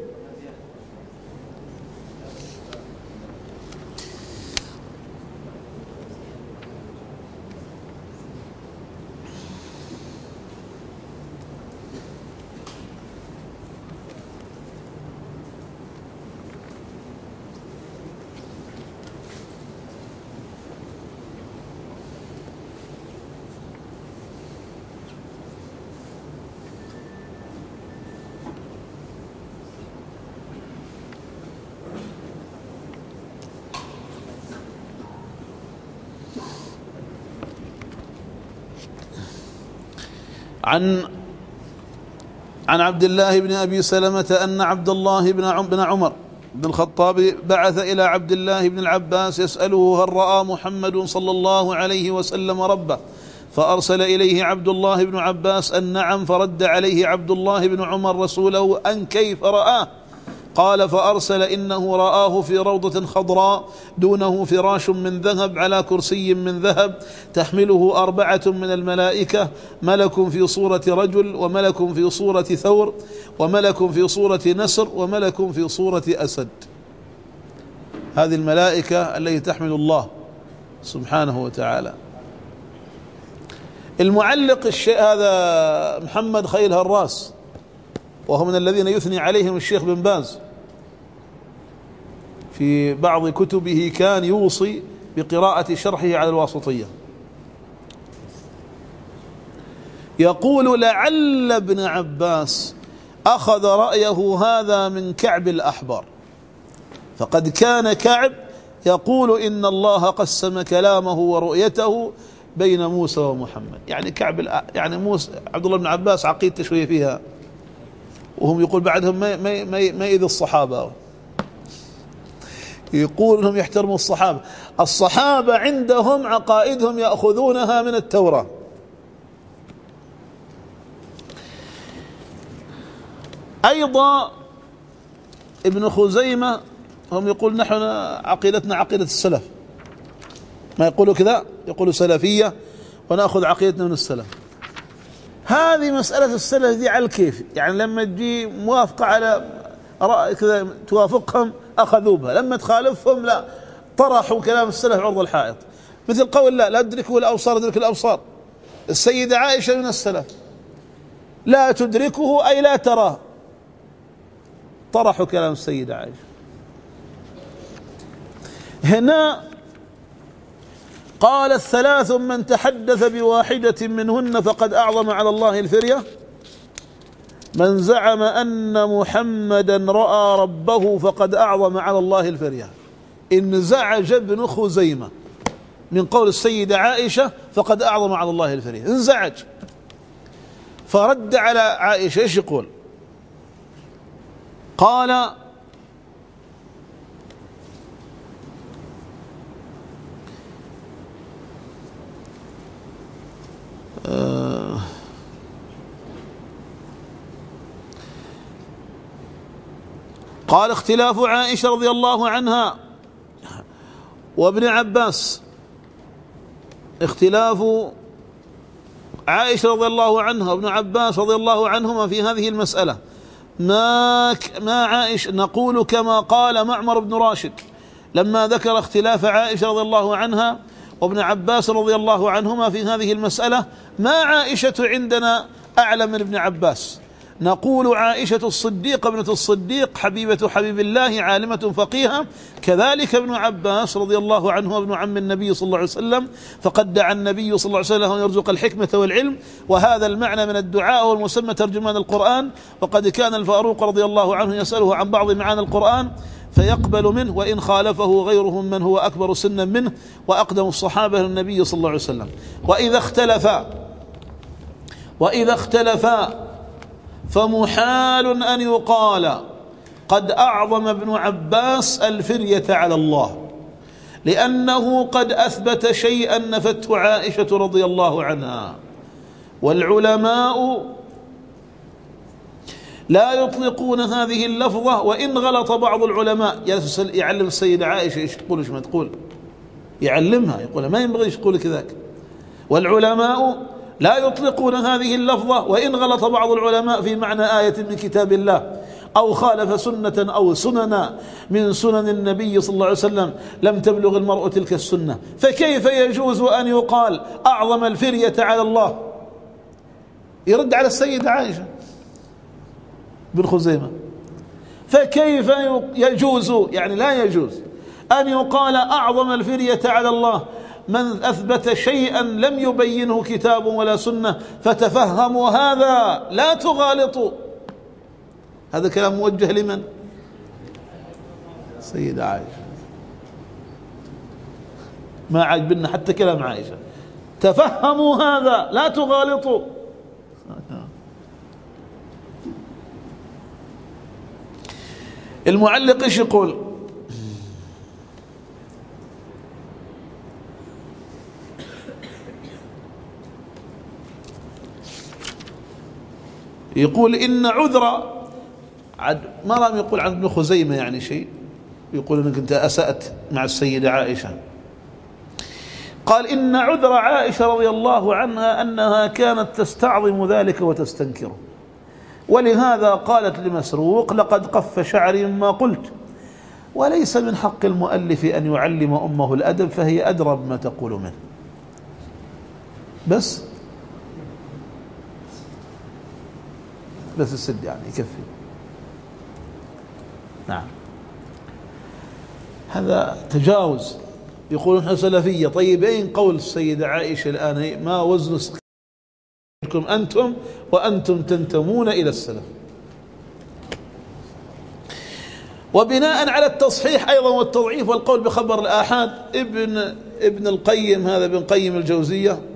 عن عبد الله بن أبي سلمة أن عبد الله بن عمر بن الخطاب بعث إلى عبد الله بن العباس يسأله: هل رأى محمد صلى الله عليه وسلم ربه؟ فأرسل إليه عبد الله بن عباس أن نعم، فرد عليه عبد الله بن عمر رسوله أن كيف رآه؟ قال: فأرسل إنه رآه في روضة خضراء دونه فراش من ذهب على كرسي من ذهب تحمله 4 من الملائكة، ملك في صورة رجل، وملك في صورة ثور، وملك في صورة نسر، وملك في صورة أسد. هذه الملائكة التي تحمل الله سبحانه وتعالى. المعلق الشيء هذا محمد خيل هراس، وهو من الذين يثني عليهم الشيخ بن باز. في بعض كتبه كان يوصي بقراءة شرحه على الواسطية. يقول: لعل ابن عباس أخذ رأيه هذا من كعب الأحبار، فقد كان كعب يقول إن الله قسم كلامه ورؤيته بين موسى ومحمد. يعني كعب يعني موسى عبد الله بن عباس عقيدته شوية فيها، وهم يقول بعدهم ما يؤذي الصحابة، يقول انهم يحترموا الصحابة. الصحابة عندهم عقائدهم يأخذونها من التوراة. أيضا ابن خزيمة هم يقول نحن عقيدتنا عقيدة السلف، ما يقولوا كذا، يقولوا سلفية ونأخذ عقيدتنا من السلف. هذه مسألة السلف دي على الكيف، يعني لما تجي موافقة على رأي كذا توافقهم أخذوا بها، لما تخالفهم لا، طرحوا كلام السلف عرض الحائط. مثل قول لا تدركه الأبصار ادرك الأبصار، السيدة عائشة من السلف، لا تدركه أي لا تراه، طرحوا كلام السيدة عائشة. هنا قال الثلاث من تحدث بواحدة منهن فقد أعظم على الله الفرية، من زعم أن محمدا رأى ربه فقد أعظم على الله الفرية. انزعج ابن خزيمة من قول السيدة عائشة فقد أعظم على الله الفرية، انزعج، فرد على عائشة ايش يقول؟ قال قال اختلاف عائشة رضي الله عنها وابن عباس، اختلاف عائشة رضي الله عنها وابن عباس رضي الله عنهما في هذه المسألة ما عائشة نقول كما قال معمر بن راشد لما ذكر اختلاف عائشة رضي الله عنها وابن عباس رضي الله عنهما في هذه المسألة، ما عائشة عندنا أعلم من ابن عباس، نقول عائشة الصديقة ابنة الصديق حبيبة حبيب الله عالمة فقيهة، كذلك ابن عباس رضي الله عنه ابن عم النبي صلى الله عليه وسلم، فقد دعا النبي صلى الله عليه وسلم أن يرزق الحكمة والعلم، وهذا المعنى من الدعاء والمسمى ترجمان القرآن، وقد كان الفاروق رضي الله عنه يسأله عن بعض معاني القرآن فيقبل منه وإن خالفه غيره من هو أكبر سنا منه وأقدم الصحابة للنبي صلى الله عليه وسلم. وإذا اختلفا فمحال أن يقال قد أعظم ابن عباس الفرية على الله، لأنه قد أثبت شيئا نفته عائشة رضي الله عنها، والعلماء لا يطلقون هذه اللفظة، وإن غلط بعض العلماء يعلم السيدة عائشة ايش تقول ايش ما تقول، يعلمها يقول ما ينبغي ايش تقول كذاك، والعلماء لا يطلقون هذه اللفظة، وإن غلط بعض العلماء في معنى آية من كتاب الله أو خالف سنة أو سننا من سنن النبي صلى الله عليه وسلم لم تبلغ المرء تلك السنة، فكيف يجوز أن يقال أعظم الفرية على الله؟ يرد على السيدة عائشة بن خزيمة، فكيف يجوز، يعني لا يجوز أن يقال أعظم الفرية على الله من أثبت شيئا لم يبينه كتاب ولا سنة، فتفهموا هذا لا تغالطوا. هذا كلام موجه لمن؟ سيدة عائشة، ما عجبنا حتى كلام عائشة، تفهموا هذا لا تغالطوا. المعلق ايش يقول؟ يقول إن عذر ما رأم يقول عن ابن خزيمة يعني شيء، يقول انك انت أسأت مع السيدة عائشة. قال إن عذر عائشة رضي الله عنها أنها كانت تستعظم ذلك وتستنكره، ولهذا قالت لمسروق لقد قف شعري مما قلت، وليس من حق المؤلف أن يعلم أمه الأدب فهي أدرى بما تقول منه. بس السد يعني يكفي. نعم، هذا تجاوز. يقولون احنا سلفية، طيب أين قول السيدة عائشة الآن ما وزن أنتم وأنتم تنتمون إلى السلف؟ وبناء على التصحيح أيضا والتضعيف والقول بخبر الآحاد، ابن القيم هذا ابن قيم الجوزية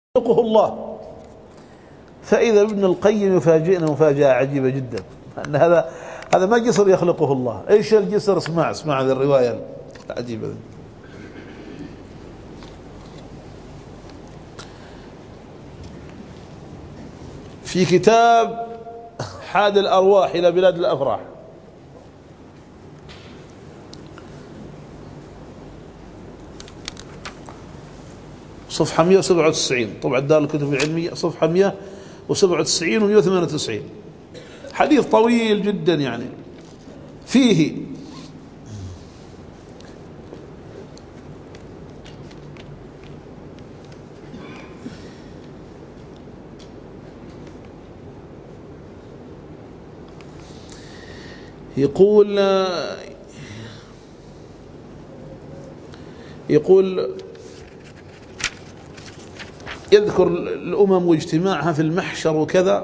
يخلقه الله. فإذا ابن القيم يفاجئنا مفاجأة عجيبة جدا، أن هذا ما جسر يخلقه الله. إيش الجسر؟ اسمع هذه الرواية العجيبة دي. في كتاب حاد الأرواح إلى بلاد الأفراح، صفحة 197، طبعا دار الكتب العلمية، صفحة 197 و 198. حديث طويل جدا يعني. فيه يقول يذكر الأمم واجتماعها في المحشر وكذا،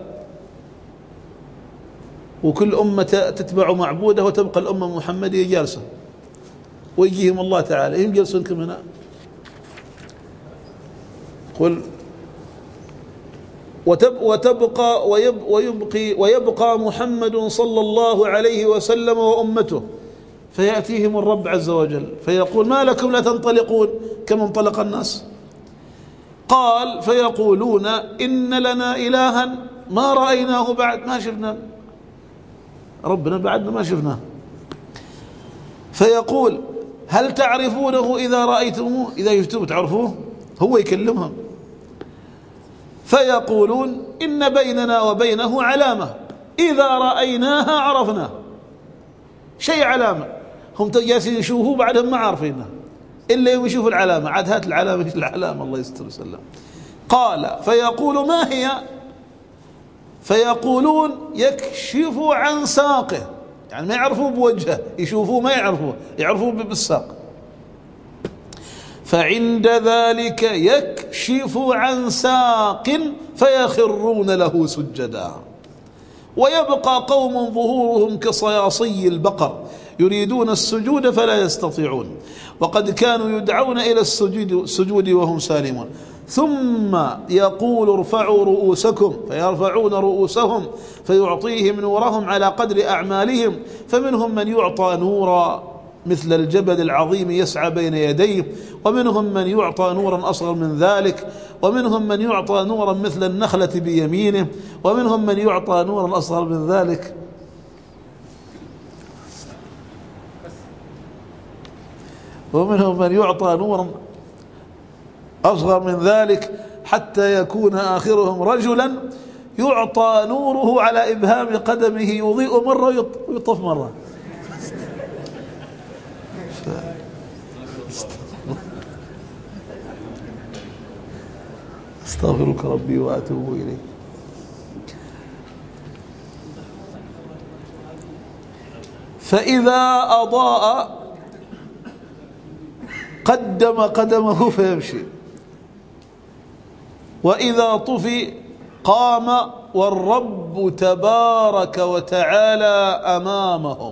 وكل أمة تتبع معبودة وتبقى الأمة المحمدية جالسة، ويجيهم الله تعالى هم جالسونكم هنا. قل ويبقى محمد صلى الله عليه وسلم وأمته، فيأتيهم الرب عز وجل فيقول: ما لكم لا تنطلقون كما انطلق الناس؟ قال: فيقولون: إن لنا إلها ما رأيناه بعد، ما شفنا ربنا بعدنا ما شفناه. فيقول: هل تعرفونه إذا رأيتموه؟ إذا شفتوه تعرفوه؟ هو يكلمهم. فيقولون: إن بيننا وبينه علامة إذا رأيناها عرفناه. شيء علامة، هم جالسين يشوفوه بعدهم ما عارفينه إلا يوم يشوفوا العلامة. عاد هات العلامة الله يستر وسلم. قال: فيقول: ما هي؟ فيقولون: يكشف عن ساقه، يعني ما يعرفوه بوجهه، يشوفوه ما يعرفوه بالساق. فعند ذلك يكشف عن ساق فيخرون له سجدا، ويبقى قوم ظهورهم كصياصي البقر يريدون السجود فلا يستطيعون، وقد كانوا يدعون إلى السجود وهم سالمون. ثم يقول: ارفعوا رؤوسكم، فيرفعون رؤوسهم فيعطيهم نورهم على قدر أعمالهم، فمنهم من يعطى نورا مثل الجبل العظيم يسعى بين يديه، ومنهم من يعطى نورا أصغر من ذلك، ومنهم من يعطى نورا مثل النخلة بيمينه، ومنهم من يعطى نورا أصغر من ذلك، ومنهم من يعطى نورا أصغر من ذلك، حتى يكون آخرهم رجلا يعطى نوره على إبهام قدمه يضيء مرة ويطفى مرة. استغفرك ربي وأتوب إليك. فإذا أضاء قدم قدمه فيمشي، وإذا طفي قام والرب تبارك وتعالى أمامهم.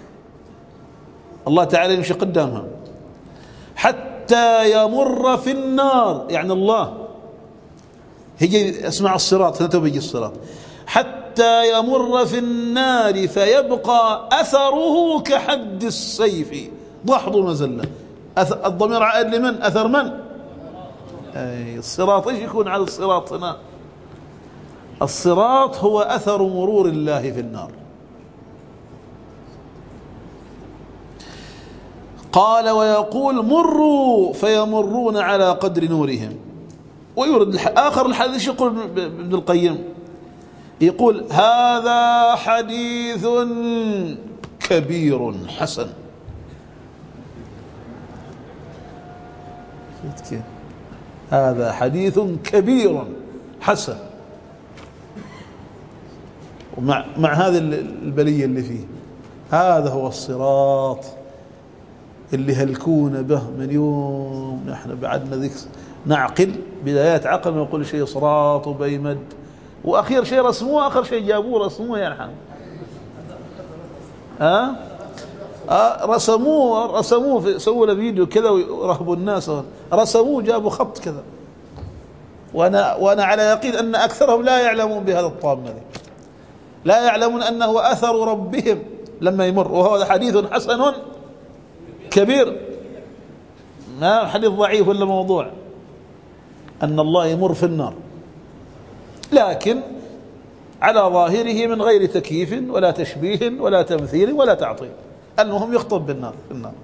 الله تعالى يمشي قدامهم حتى يمر في النار، يعني الله هيجي اسمع الصراط، فتبجي الصراط، حتى يمر في النار فيبقى أثره كحد السيف ضحض مزلة. الضمير عائد لمن؟ أثر من؟ أي الصراط. ايش يكون على الصراط هنا؟ الصراط هو أثر مرور الله في النار. قال: ويقول: مروا، فيمرون على قدر نورهم. ويورد آخر الحديث، يقول ابن القيم، يقول: هذا حديث كبير حسن. هذا حديث كبير حسن. ومع هذه البلية اللي فيه، هذا هو الصراط اللي هلكونا به من يوم نحن بعدنا ذيك نعقل بدايات عقل، ما يقول شيء صراط وبيمد، وأخير شيء رسموه، آخر شيء جابوه رسموه يا نحن. رسموه سووا له فيديو كذا ورهبوا الناس، رسموه جابوا خط كذا. وأنا على يقين أن أكثرهم لا يعلمون بهذا الطامة، لا يعلمون أنه أثر ربهم لما يمر، وهو حديث حسن كبير، ما حديث ضعيف ولا موضوع، أن الله يمر في النار، لكن على ظاهره من غير تكييف ولا تشبيه ولا تمثيل ولا تعطيل، أنهم يخطب بالنار في النار.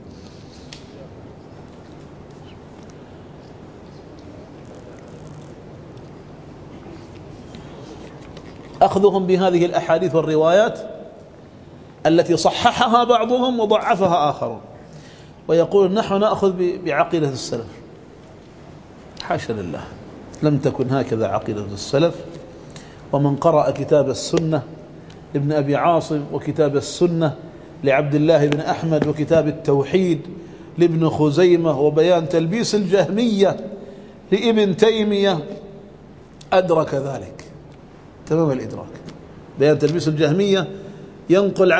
أخذهم بهذه الأحاديث والروايات التي صححها بعضهم وضعفها آخرون، ويقول نحن نأخذ بعقيدة السلف. حاشا لله، لم تكن هكذا عقيدة السلف. ومن قرأ كتاب السنة لابن أبي عاصم، وكتاب السنة لعبد الله بن أحمد، وكتاب التوحيد لابن خزيمة، وبيان تلبيس الجهمية لابن تيمية، أدرك ذلك تمام الإدراك. بيان تلبيس الجهمية ينقل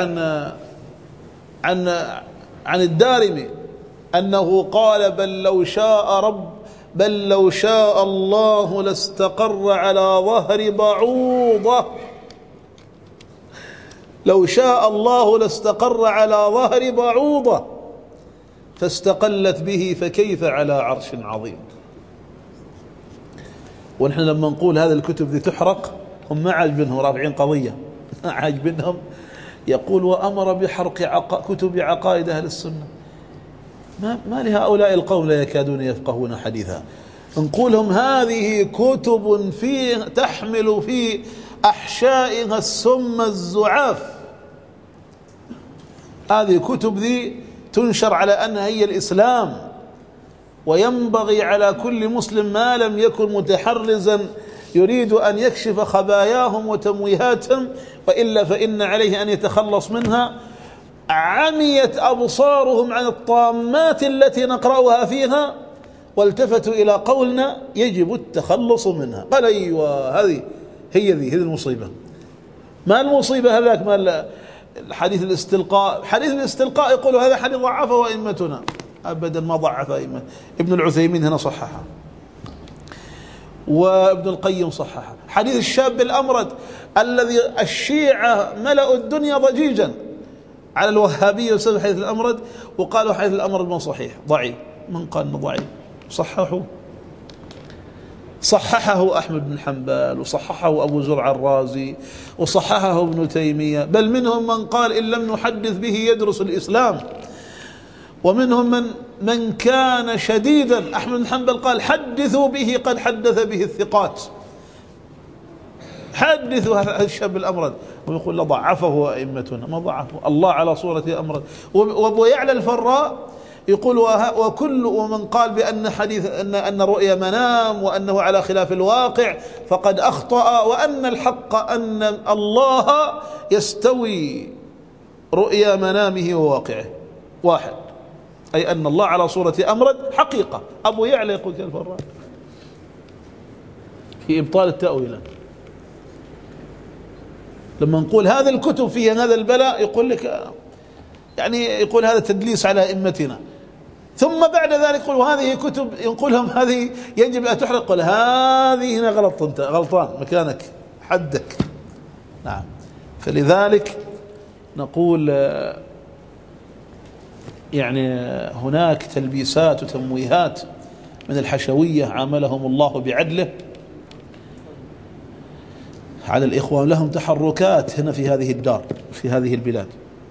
عن الدارمي أنه قال بل لو شاء الله لاستقر على ظهر بعوضة، لو شاء الله لاستقر على ظهر بعوضة فاستقلت به، فكيف على عرش عظيم. ونحن لما نقول هذه الكتب ذي تحرق، هم ما عاجبنهم، رافعين قضية ما عاجبنهم، يقول وأمر بحرق كتب عقائد أهل السنة. ما لهؤلاء القوم لا يكادون يفقهون حديثا. نقولهم هذه كتب تحمل في أحشائها السم الزعاف، هذه كتب ذي تنشر على أنها هي الإسلام، وينبغي على كل مسلم ما لم يكن متحرزا يريد أن يكشف خباياهم وتمويهاتهم، وإلا فإن عليه أن يتخلص منها. عميت أبصارهم عن الطامات التي نقرأها فيها، والتفتوا إلى قولنا يجب التخلص منها. قال أيوة، هذه هي المصيبة. ما المصيبة هذاك؟ ما حديث الاستلقاء؟ حديث الاستلقاء يقول هذا حديث ضعفه أئمتنا، أبدا ما ضعف أئمة. ابن العثيمين هنا صححه، وابن القيم صححه. حديث الشاب الأمرد الذي الشيعة ملأوا الدنيا ضجيجا على الوهابية بسبب حديث الأمرد، وقالوا حديث الأمرد ما صحيح، ضعيف. من قال انه ضعيف؟ صححه أحمد بن حنبل، وصححه أبو زرع الرازي، وصححه ابن تيمية، بل منهم من قال إن لم نحدث به يدرس الإسلام، ومنهم من كان شديدا. أحمد بن حنبل قال حدثوا به، قد حدث به الثقات، حدثوا هذا الشاب الأمرد، ويقول لا ضعفه أئمتنا، ما ضعفه، الله على صورة أمرد. وأبو يعلى الفراء يقول ومن قال بأن حديث أن رؤيا منام وأنه على خلاف الواقع فقد أخطأ، وأن الحق أن الله يستوي رؤيا منامه وواقعه واحد، أي أن الله على صورة أمرد حقيقة. أبو يعلى يقول كالفراء في إبطال التأويلات. لما نقول هذه الكتب فيها هذا البلاء، يقول لك يعني يقول هذا تدليس على أئمتنا. ثم بعد ذلك يقول هذه كتب ينقلهم هذه يجب أن تحرق، قل هذه هنا غلط، أنت غلطان، مكانك حدك. نعم. فلذلك نقول يعني هناك تلبيسات وتمويهات من الحشوية عاملهم الله بعدله على الإخوان، لهم تحركات هنا في هذه الدار في هذه البلاد.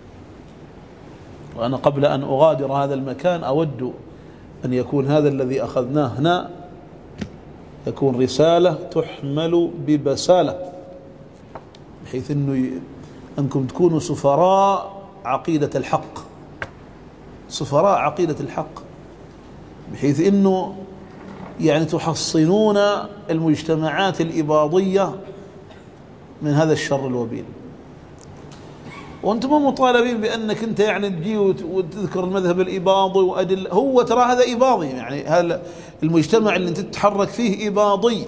وأنا قبل أن أغادر هذا المكان أود أن يكون هذا الذي أخذناه هنا يكون رسالة تحمل ببسالة، بحيث أنكم تكونوا سفراء عقيدة الحق، سفراء عقيدة الحق، بحيث أنه يعني تحصنون المجتمعات الإباضية من هذا الشر الوبيل. وأنتم مطالبين بأنك أنت يعني تجي وتذكر المذهب الإباضي وأدل، هو ترى هذا إباضي، يعني هذا المجتمع اللي أنت تتحرك فيه إباضي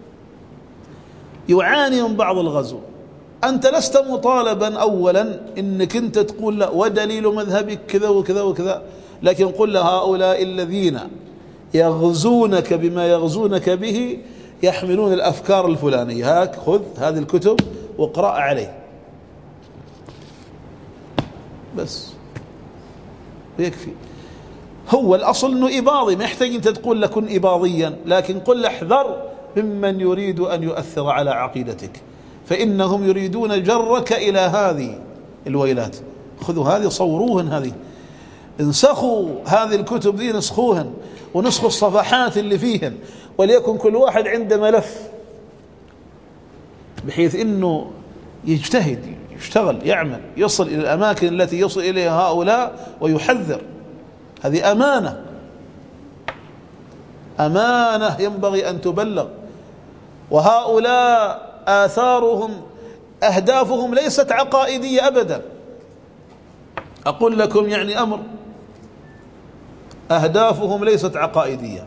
يعاني من بعض الغزو. أنت لست مطالبا أولا أنك أنت تقول لا ودليل مذهبك كذا وكذا وكذا، لكن قل لهؤلاء الذين يغزونك بما يغزونك به يحملون الأفكار الفلانية، هاك خذ هذه الكتب واقرأ عليه بس ويكفي. هو الأصل أنه إباضي، ما يحتاج أنت تقول له كن إباضيا، لكن قل احذر ممن يريد أن يؤثر على عقيدتك، فإنهم يريدون جرك إلى هذه الويلات. خذوا هذه صوروهن، هذه انسخوا هذه الكتب ذي، نسخوهن ونسخوا الصفحات اللي فيهن، وليكن كل واحد عنده ملف بحيث أنه يجتهد، يشتغل، يعمل، يصل إلى الأماكن التي يصل إليها هؤلاء ويحذر. هذه أمانة، أمانة ينبغي أن تبلغ. وهؤلاء آثارهم أهدافهم ليست عقائدية أبدا. أقول لكم يعني أمر، أهدافهم ليست عقائدية.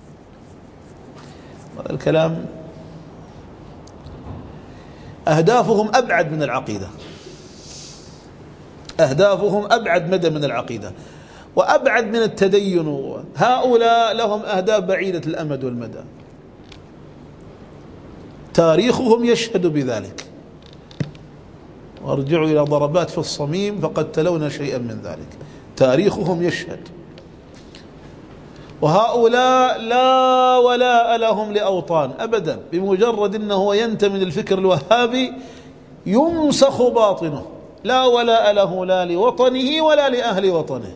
هذا الكلام أهدافهم أبعد من العقيدة، أهدافهم أبعد مدى من العقيدة وأبعد من التدين. هؤلاء لهم أهداف بعيدة الأمد والمدى، تاريخهم يشهد بذلك. وارجعوا إلى ضربات في الصميم فقد تلون شيئا من ذلك، تاريخهم يشهد. وهؤلاء لا ولاء لهم لأوطان أبدا، بمجرد أنه ينتمي للفكر الوهابي يمسخ باطنه، لا ولاء له لا لوطنه ولا لأهل وطنه،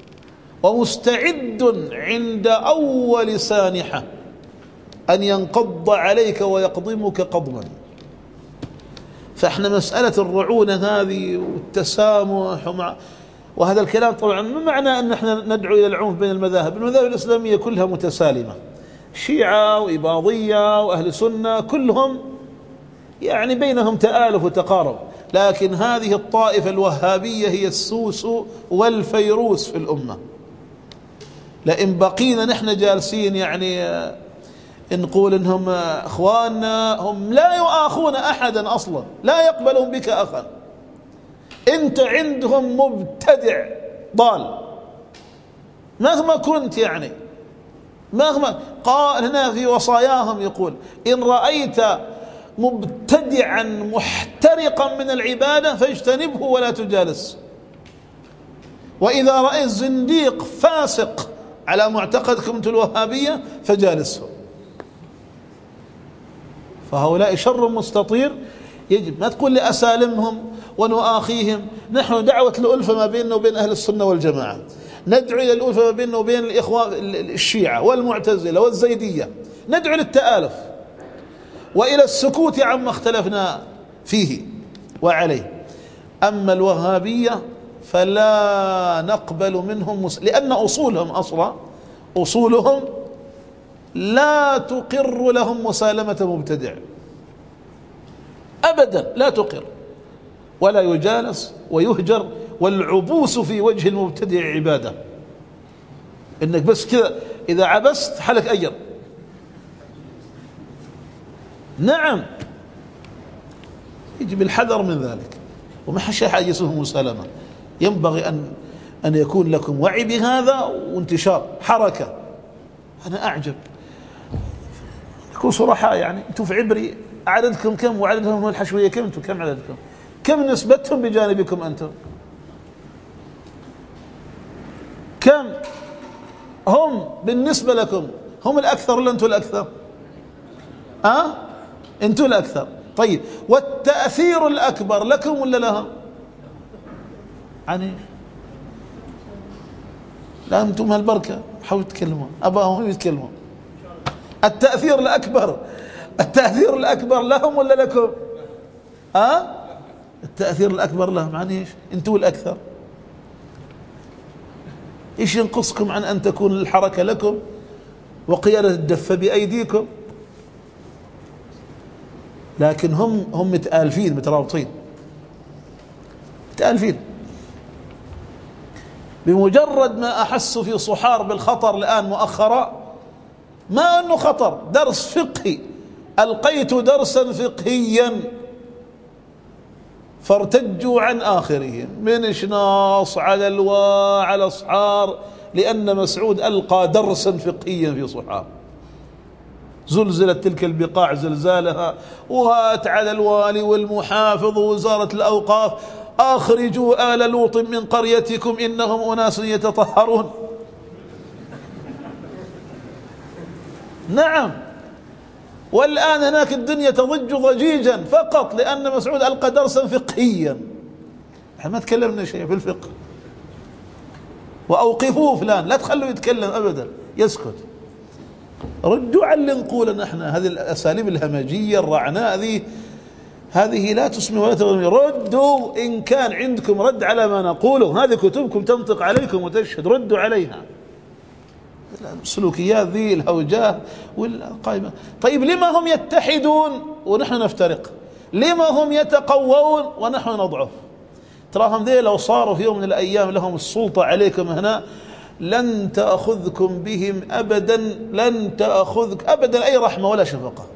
ومستعد عند أول سانحة أن ينقض عليك ويقضمك قضما. فإحنا مسألة الرعونة هذه والتسامح وهذا الكلام طبعا ما معنى أن احنا ندعو إلى العنف بين المذاهب. المذاهب الإسلامية كلها متسالمة، شيعة وإباضية وأهل سنة كلهم يعني بينهم تآلف وتقارب، لكن هذه الطائفة الوهابية هي السوس والفيروس في الأمة. لئن بقينا نحن جالسين يعني نقول انهم اخواننا، هم لا يؤاخون احدا اصلا، لا يقبلون بك اخا. انت عندهم مبتدع ضال مهما كنت، يعني مهما قال هنا في وصاياهم يقول ان رأيت مبتدعا محترقا من العبادة فاجتنبه ولا تجالس، وإذا رأيت زنديق فاسق على معتقدكم الوهابية فجالسه. فهؤلاء شر مستطير، يجب ما تقول لي أسالمهم ونؤاخيهم. نحن دعوة الألفة ما بيننا وبين أهل السنة والجماعة، ندعو إلى الألفة ما بيننا وبين الإخوان الشيعة والمعتزلة والزيدية، ندعو للتآلف وإلى السكوت عما اختلفنا فيه وعليه. أما الوهابية فلا نقبل منهم لأن أصولهم أصلا أصولهم لا تقر لهم مسالمة مبتدع أبدا، لا تقر، ولا يجالس ويهجر. والعبوس في وجه المبتدع عبادة، إنك بس كذا إذا عبست حلك أجر. نعم، يجب الحذر من ذلك، وما حاجة اسمه مسالمة. ينبغي أن يكون لكم وعي بهذا وانتشار حركة. أنا أعجب، نكون صرحاء، يعني أنتم في عبري عددكم كم وعددهم الحشوية كم؟ أنتم كم عددكم؟ كم نسبتهم بجانبكم أنتم؟ كم هم بالنسبة لكم؟ هم الأكثر ولا أنتم الأكثر؟ أنتم الأكثر. طيب، والتأثير الأكبر لكم ولا لهم؟ يعني لا، أنتم هالبركة حاولوا تتكلمون، أباهم يتكلمون. التأثير الأكبر، التأثير الأكبر لهم ولا لكم؟ التأثير الأكبر لهم. يعني إيش؟ أنتم الأكثر. إيش ينقصكم عن أن تكون الحركة لكم وقيادة الدفة بأيديكم؟ لكن هم متآلفين مترابطين، متآلفين. بمجرد ما أحسوا في صحار بالخطر الآن مؤخرا، ما أنه خطر، درس فقهي، ألقيت درسا فقهيا فارتجوا عن آخرهم من إشناص على الواء على صحار، لأن مسعود ألقى درسا فقهيا في صحار. زلزلت تلك البقاع زلزالها، وهات على الوالي والمحافظ ووزارة الأوقاف: أخرجوا آل لوط من قريتكم إنهم أناس يتطهرون. نعم. والآن هناك الدنيا تضج ضجيجا فقط لأن مسعود ألقى درسا فقهيا. احنا ما تكلمنا شيء في الفقه. وأوقفوه فلان، لا تخلوا يتكلم أبدا، يسكت. ردوا على اللي نقوله نحن. هذه الأساليب الهمجية الرعناء هذه لا تسمي ولا تغني. ردوا إن كان عندكم رد على ما نقوله، هذه كتبكم تنطق عليكم وتشهد، ردوا عليها. السلوكيات ذي الهوجاء والقائمة. طيب لما هم يتحدون ونحن نفترق؟ لما هم يتقوون ونحن نضعف؟ تراهم ذي لو صاروا في يوم من الأيام لهم السلطة عليكم هنا لن تأخذكم بهم أبدا، لن تأخذك أبدا أي رحمة ولا شفقة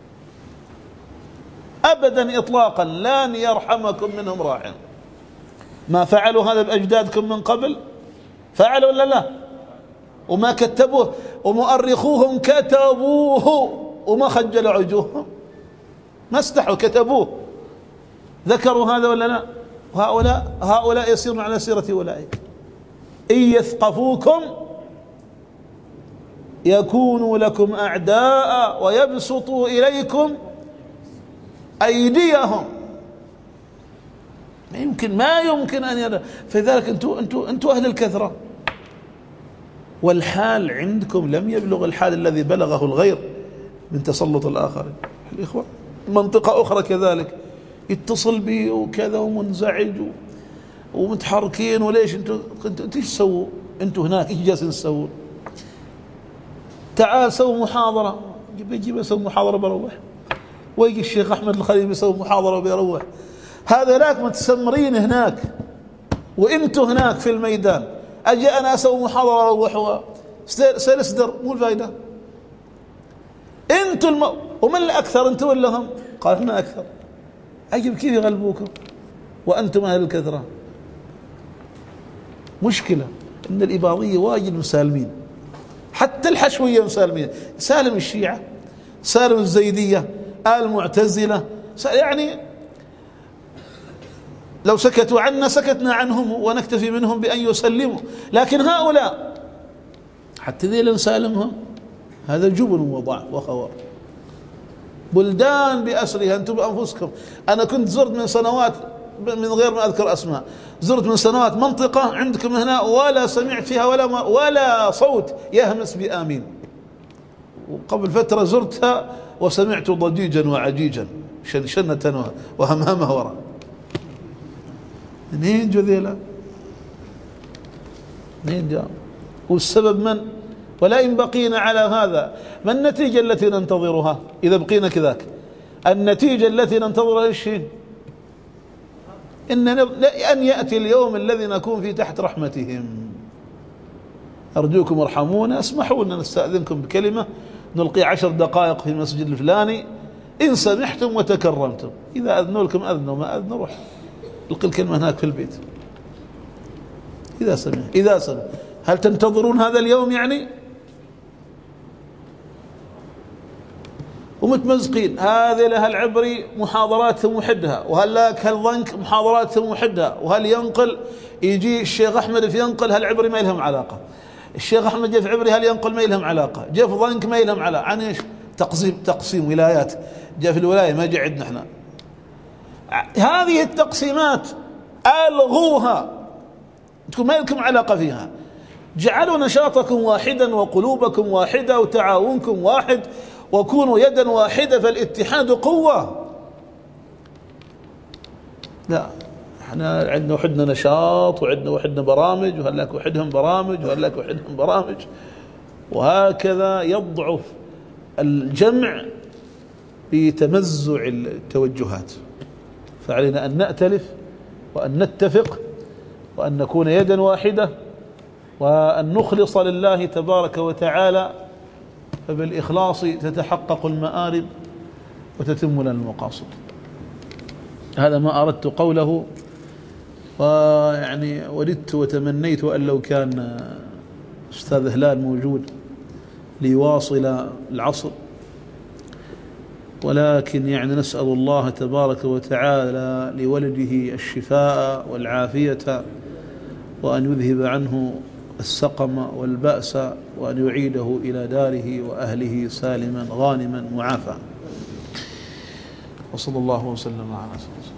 أبدا إطلاقا، لن يرحمكم منهم راحم. ما فعلوا هذا بأجدادكم من قبل؟ فعلوا ولا لا؟ وما كتبوه ومؤرخوهم كتبوه وما خجلوا وجوههم، ما استحوا، كتبوه، ذكروا هذا ولا لا؟ هؤلاء يسيرون على سيرة أولئك. إن يثقفوكم يكونوا لكم أعداء ويبسطوا إليكم أيديهم. ما يمكن أن يرى. فلذلك أنتم أهل الكثرة، والحال عندكم لم يبلغ الحال الذي بلغه الغير من تسلط الآخرين. الإخوة منطقة أخرى كذلك يتصل بي وكذا ومنزعج ومتحركين، وليش انتوا ايش تسووا؟ انتوا هناك ايش جالسين تسوون؟ تعال سووا محاضرة. بيجي يسوي محاضرة بروح، ويجي الشيخ أحمد الخليل يسوي محاضرة وبيروح. هذا لاك متسمرين هناك وانتوا هناك في الميدان. اجي انا اسوي محاضرة اروح سيلسدر، مو الفائدة. انتوا ومن الاكثر، انتوا ولا هم؟ قال احنا اكثر. عجب كيف يغلبوكم وأنتم أهل الكثرة. مشكلة إن الإباضية واجد مسالمين، حتى الحشوية مسالمين. سالم الشيعة، سالم الزيدية، المعتزلة، يعني لو سكتوا عنا سكتنا عنهم ونكتفي منهم بأن يسلموا. لكن هؤلاء حتى ذي نسالمهم، هذا جبن وضعف وخوار. بلدان بأسرها. أنتم بأنفسكم، أنا كنت زرت من سنوات، من غير ما أذكر أسماء، زرت من سنوات منطقة عندكم هنا ولا سمعت فيها ولا صوت يهمس بآمين. وقبل فترة زرتها وسمعت ضجيجا وعجيجا، شنشنة وهمهمة وراء. منين جو ذيلا؟ منين جاء؟ والسبب من؟ ولا إن بقينا على هذا، ما النتيجة التي ننتظرها إذا بقينا كذاك؟ النتيجة التي ننتظرها إيش هي؟ أن يأتي اليوم الذي نكون فيه تحت رحمتهم. أرجوكم ارحمونا، اسمحوا لنا نستأذنكم بكلمة، نلقي 10 دقائق في المسجد الفلاني إن سمحتم وتكرمتم. إذا أذنوا لكم أذنوا، ما أذنوا روح القي الكلمة هناك في البيت. إذا سمع. هل تنتظرون هذا اليوم يعني؟ ومتمزقين. هذه لها العبري محاضراتهم وحدها، وهلاك هالضنك محاضراتهم وحدها، وهل ينقل يجي الشيخ أحمد في ينقل هالعبري ما لهم علاقة، الشيخ أحمد جاء في عبري هل ينقل ما لهم علاقة، جاء في ضنك ما لهم علاقة. عن ايش؟ تقسيم ولايات، جاء في الولاية ما جاء عندنا احنا. هذه التقسيمات ألغوها، انتم ما لكم علاقة فيها. جعلوا نشاطكم واحدا وقلوبكم واحدة وتعاونكم واحد، وكونوا يدا واحدة، فالاتحاد قوة. لا، احنا عندنا وحدنا نشاط، وعندنا وحدنا برامج، وهلاك وحدهم برامج، وهلاك وحدهم برامج، وهكذا يضعف الجمع بتمزع التوجهات. فعلينا أن نأتلف وأن نتفق وأن نكون يدا واحدة وأن نخلص لله تبارك وتعالى، فبالإخلاص تتحقق المآرب وتتم لنا المقاصد. هذا ما أردت قوله، ويعني وددت وتمنيت أن لو كان أستاذ هلال موجود ليواصل العصر، ولكن يعني نسأل الله تبارك وتعالى لولده الشفاء والعافية، وأن يذهب عنه السقم والبأس، وأن يعيده إلى داره وأهله سالما غانما معافى. وصلى الله وسلم على رسول الله.